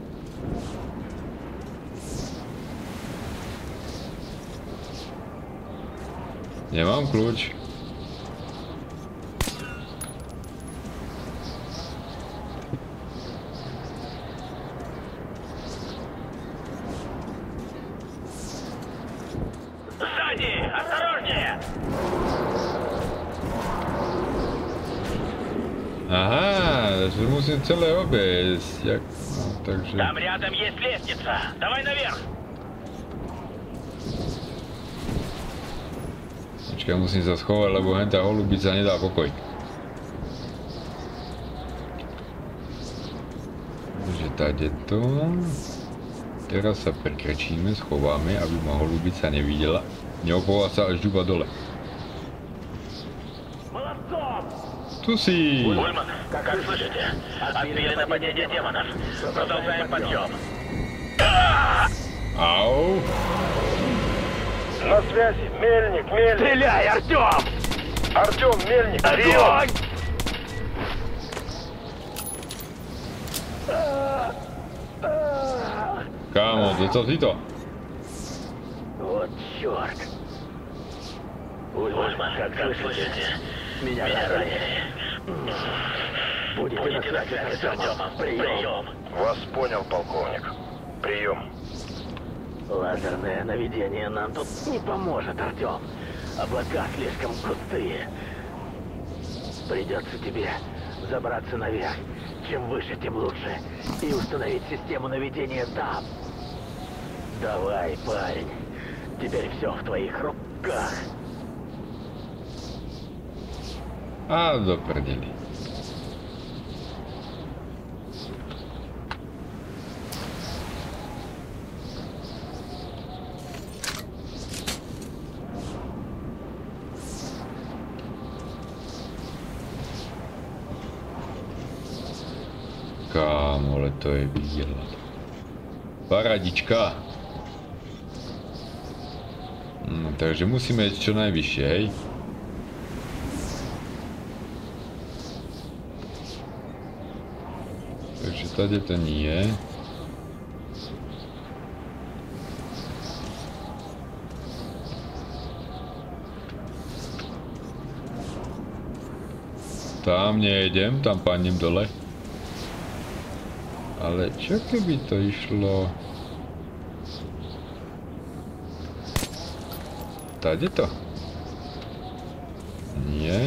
Nemám kľúč. Сзади! Осторожнее! Aha, že musím celé obejsť. Jak... No, takže... Там рядом есть лестница. Давай наверх. Počkaj, musím sa schovať, lebo hentá holubica nedá pokoj. Takže tady to. Teraz sa prekrečíme, schováme, aby ma holubica nevidela. Neopová sa až duba dole. Tu si! Ульман, как слышите? Отбили нападение демонов. Продолжаем подъем. Ау! На связи, мельник, мельник. Стреляй, Артем! Артем, мельник, Огонь! Kámo, dostal si to? Вот черт. Ульман, как слышите? Меня ранили. Будете на связи с Артемом. Прием. Вас понял, полковник. Прием. Лазерное наведение нам тут не поможет, Артем. Облака слишком густые. Придется тебе забраться наверх. Чем выше, тем лучше. И установить систему наведения там. Давай, парень. Теперь все в твоих руках. A do prdeli. Kámo, ale to je výhľad. Paradička. No, takže musíme ísť čo najvyššie, hej? Takže tady to nie. Tam nejdem, tam padnem dole. Ale čo keby to išlo? Tady to? Nie.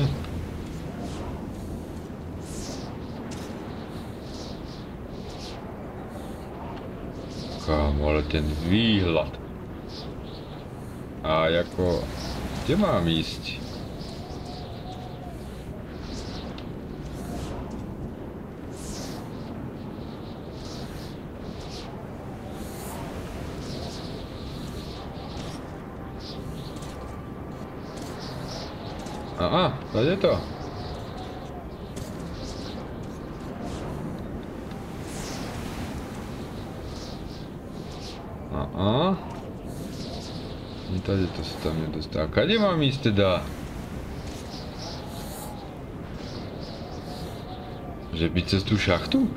Kámo, ale ten výhľad. A jako... Kde mám ísť? Aha, tady je to. Aha. I tady to se tam nedostá. Kde mám ísť teda? Že byť cez tú šachtu?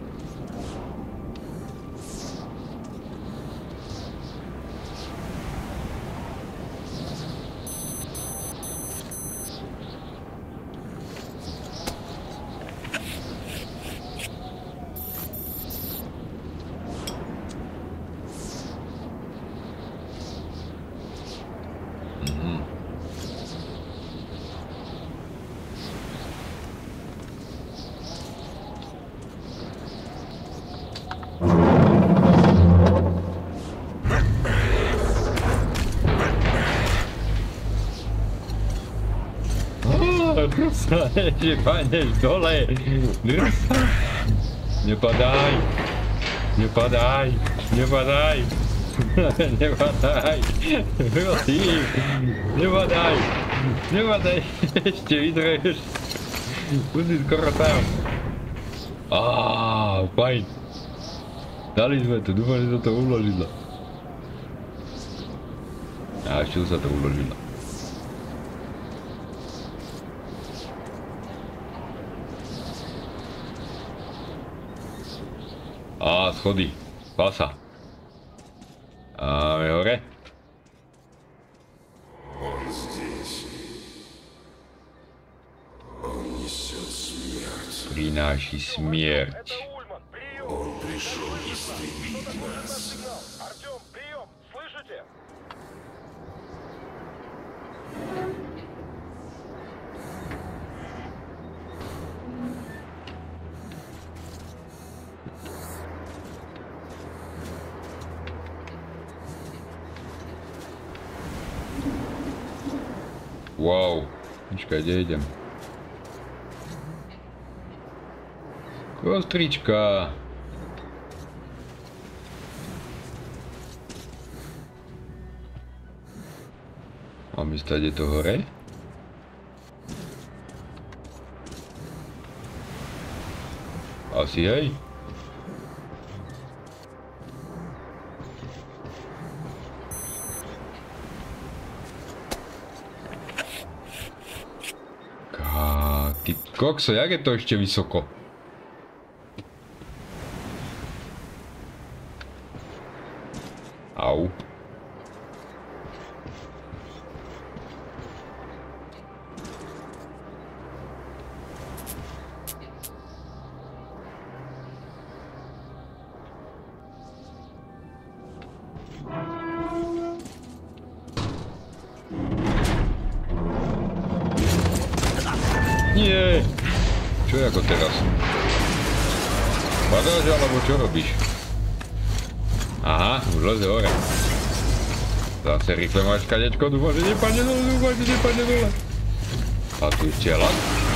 Drsa, že padneš dole. Drsa. Nepadaj. Nepadaj. Nepadaj. Nepadaj. Prosím. Nepadaj. Nepadaj. Ešte vydreš. Už si skoro tam. Á, fajn. Dali sme to, dúfam, že sa to uložilo. A ešte sa to uložilo. Á, schody. Pasa. A my hore. Он здесь. Он несет смерть. Приnáši смерть. Он пришел истребить нас. Артем, прием! Слышите? Вау. Почекай, где идем? Костричка. Máme stade to hore? Asi hej. Ká, ty kokso, jak je to ešte vysoko? Au. Nie! Čo je ako teraz? Padáš alebo čo robíš? Aha, už leze hore. Zase rýchle máš kadečko, dúfam, že nepadne dole, dúfam, že nepadne dole. A tu je tela.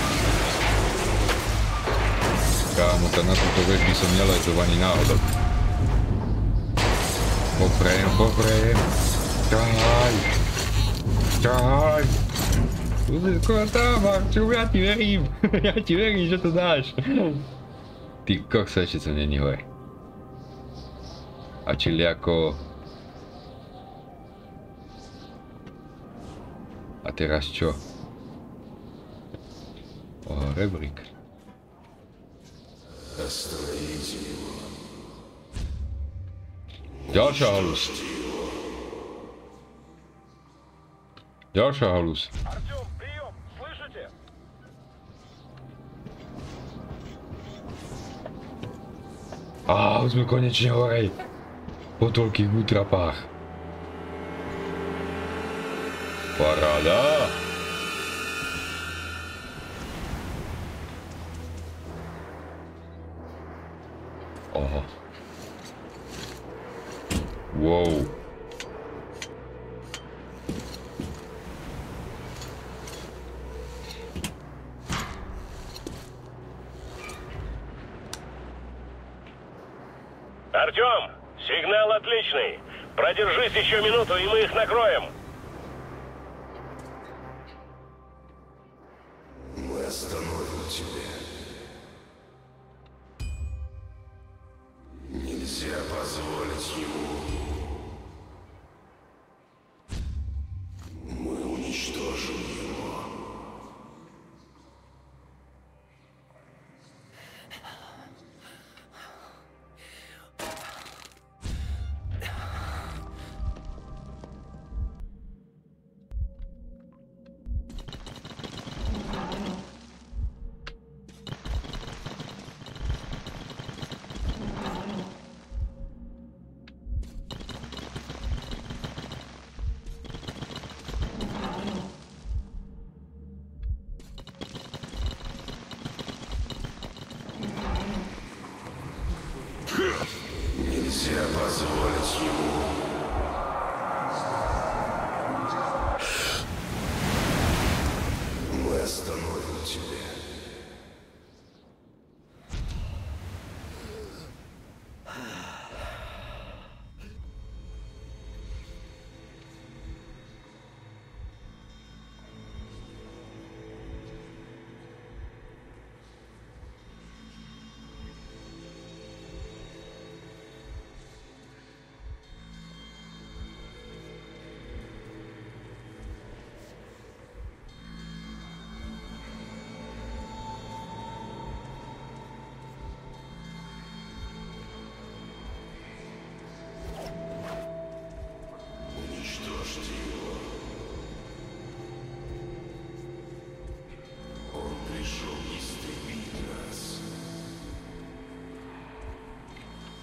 Kámo, tak na túto vec by som neletel ani náhodou. Poprejem, poprejem. Ťahaj. Ťahaj. Tu si skoro tam, Arču, ja ti verím. Ja ti verím, že to dáš. Ty kokso, ešte som není hore. A čili ako... A teraz čo? O, rebrík. Ďalšia halus. Ďalšia halus. Артем, прием! Слышите? Á, už sme konečne hore. Po toľkých útrapách. Paráda. Oho. Wow. Артем, сигнал отличный. Продержись еще минуту, и мы их накроем. Мы остановим тебя. Нельзя позволить ему. Мы уничтожим его.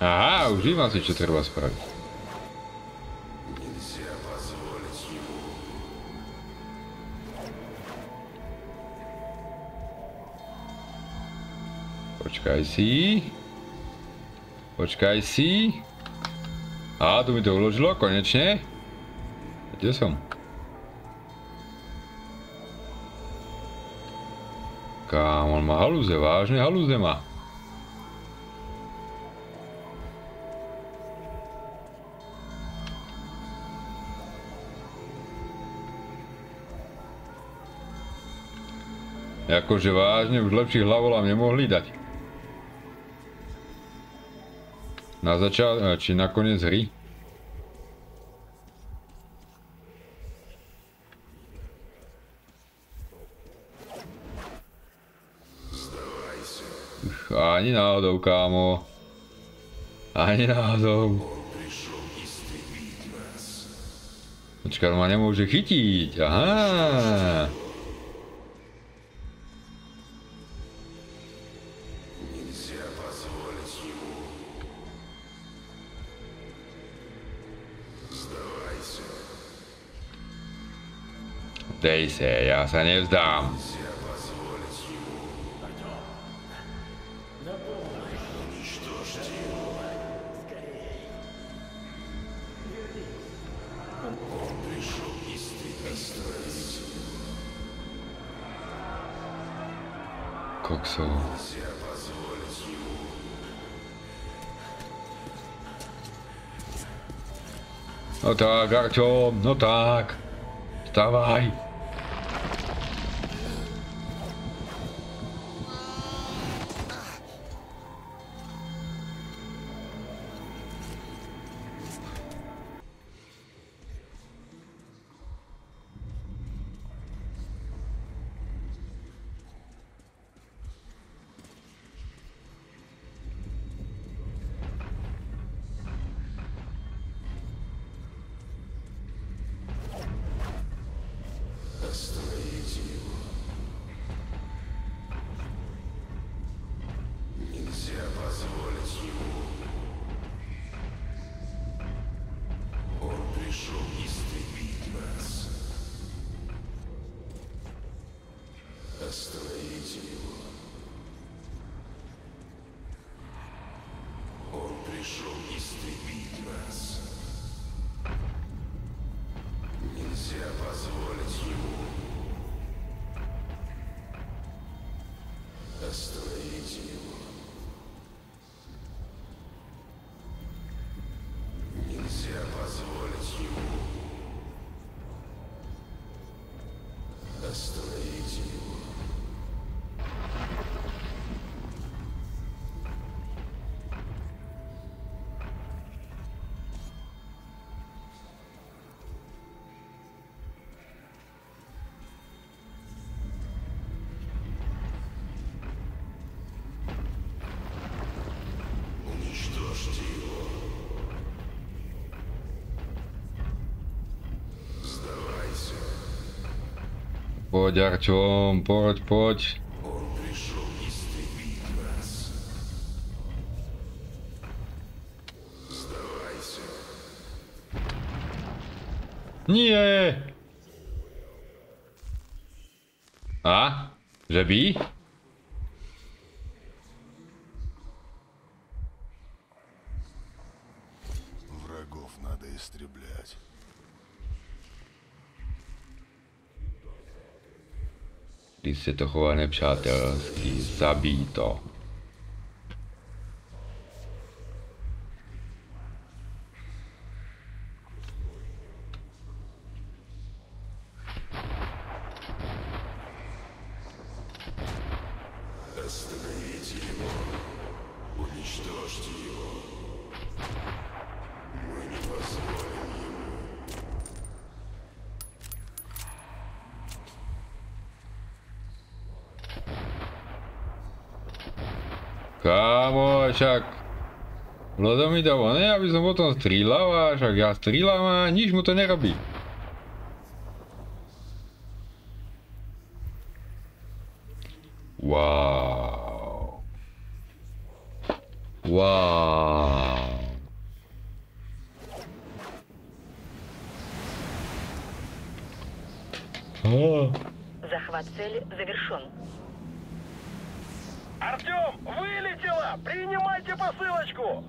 Aha, už vím asi, čo treba spraviť. Počkaj si. Počkaj si. Á, tu mi to uložilo, konečne. Kde som? Kam, on má halúze, vážne halúze má. Akože vážne, už lepší hlavolám nemohli dať. Na začiatok, či na koniec hry. Uf, ani náhodou, kámo. Ani náhodou. Počkaj, ma nemôže chytiť, aha. Dej sa, ja sa nevzdám. Kokso. No tak, Arťom, no tak. Vstávaj. Poď, Arťom, poď, poď. Nie! A? Že by? Врагов надо истреблять. Když se to chová nepřátelsky, zabij to. Остановите его. Уничтожьте его. Мы не позволим ему. Kámo, však... Vlodo mi dalo, ne, aby som potom strieľal, a však ja strieľam a nič mu to nerobí. Wow. Wow. О. Захват цели завершен. Артем, вылетела! Принимайте посылочку!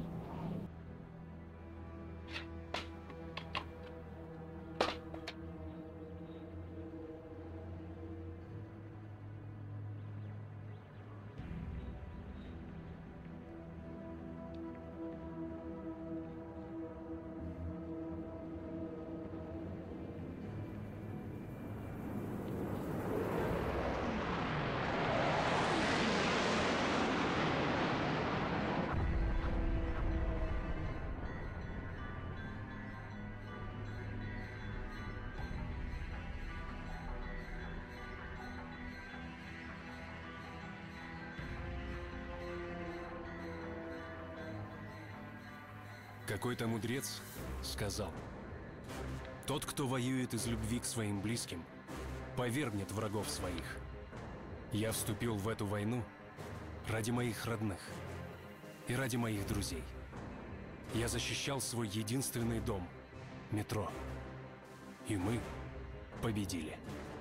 Какой-то мудрец сказал: тот, кто воюет из любви к своим близким, повергнет врагов своих. Я вступил в эту войну ради моих родных и ради моих друзей. Я защищал свой единственный дом — метро. И мы победили.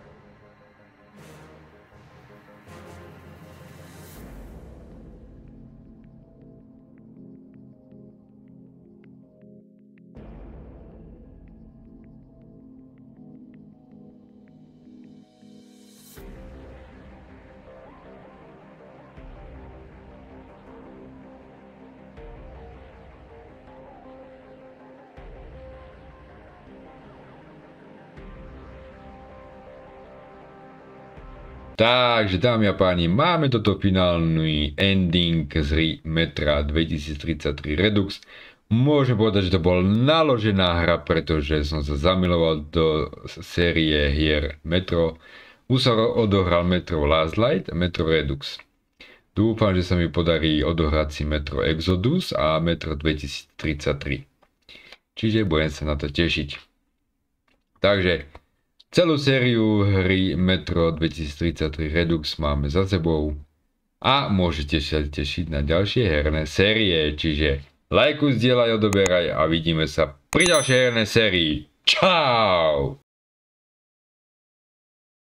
Takže dámy a páni, máme toto finálny ending z hry Metra dvetisíctridsaťtri Redux. Môžem povedať, že to bol naložená hra, pretože som sa zamiloval do série hier Metro. Už sa odohral Metro Last Light a Metro Redux. Dúfam, že sa mi podarí odohrať si Metro Exodus a Metro dvetisíctridsaťtri. Čiže budem sa na to tešiť. Takže celú sériu hry Metro dvetisíctridsaťtri Redux máme za sebou a môžete sa tešiť na ďalšie herné série, čiže lajkuj, zdieľaj, odoberaj a vidíme sa pri ďalšej hernej sérii. Čau!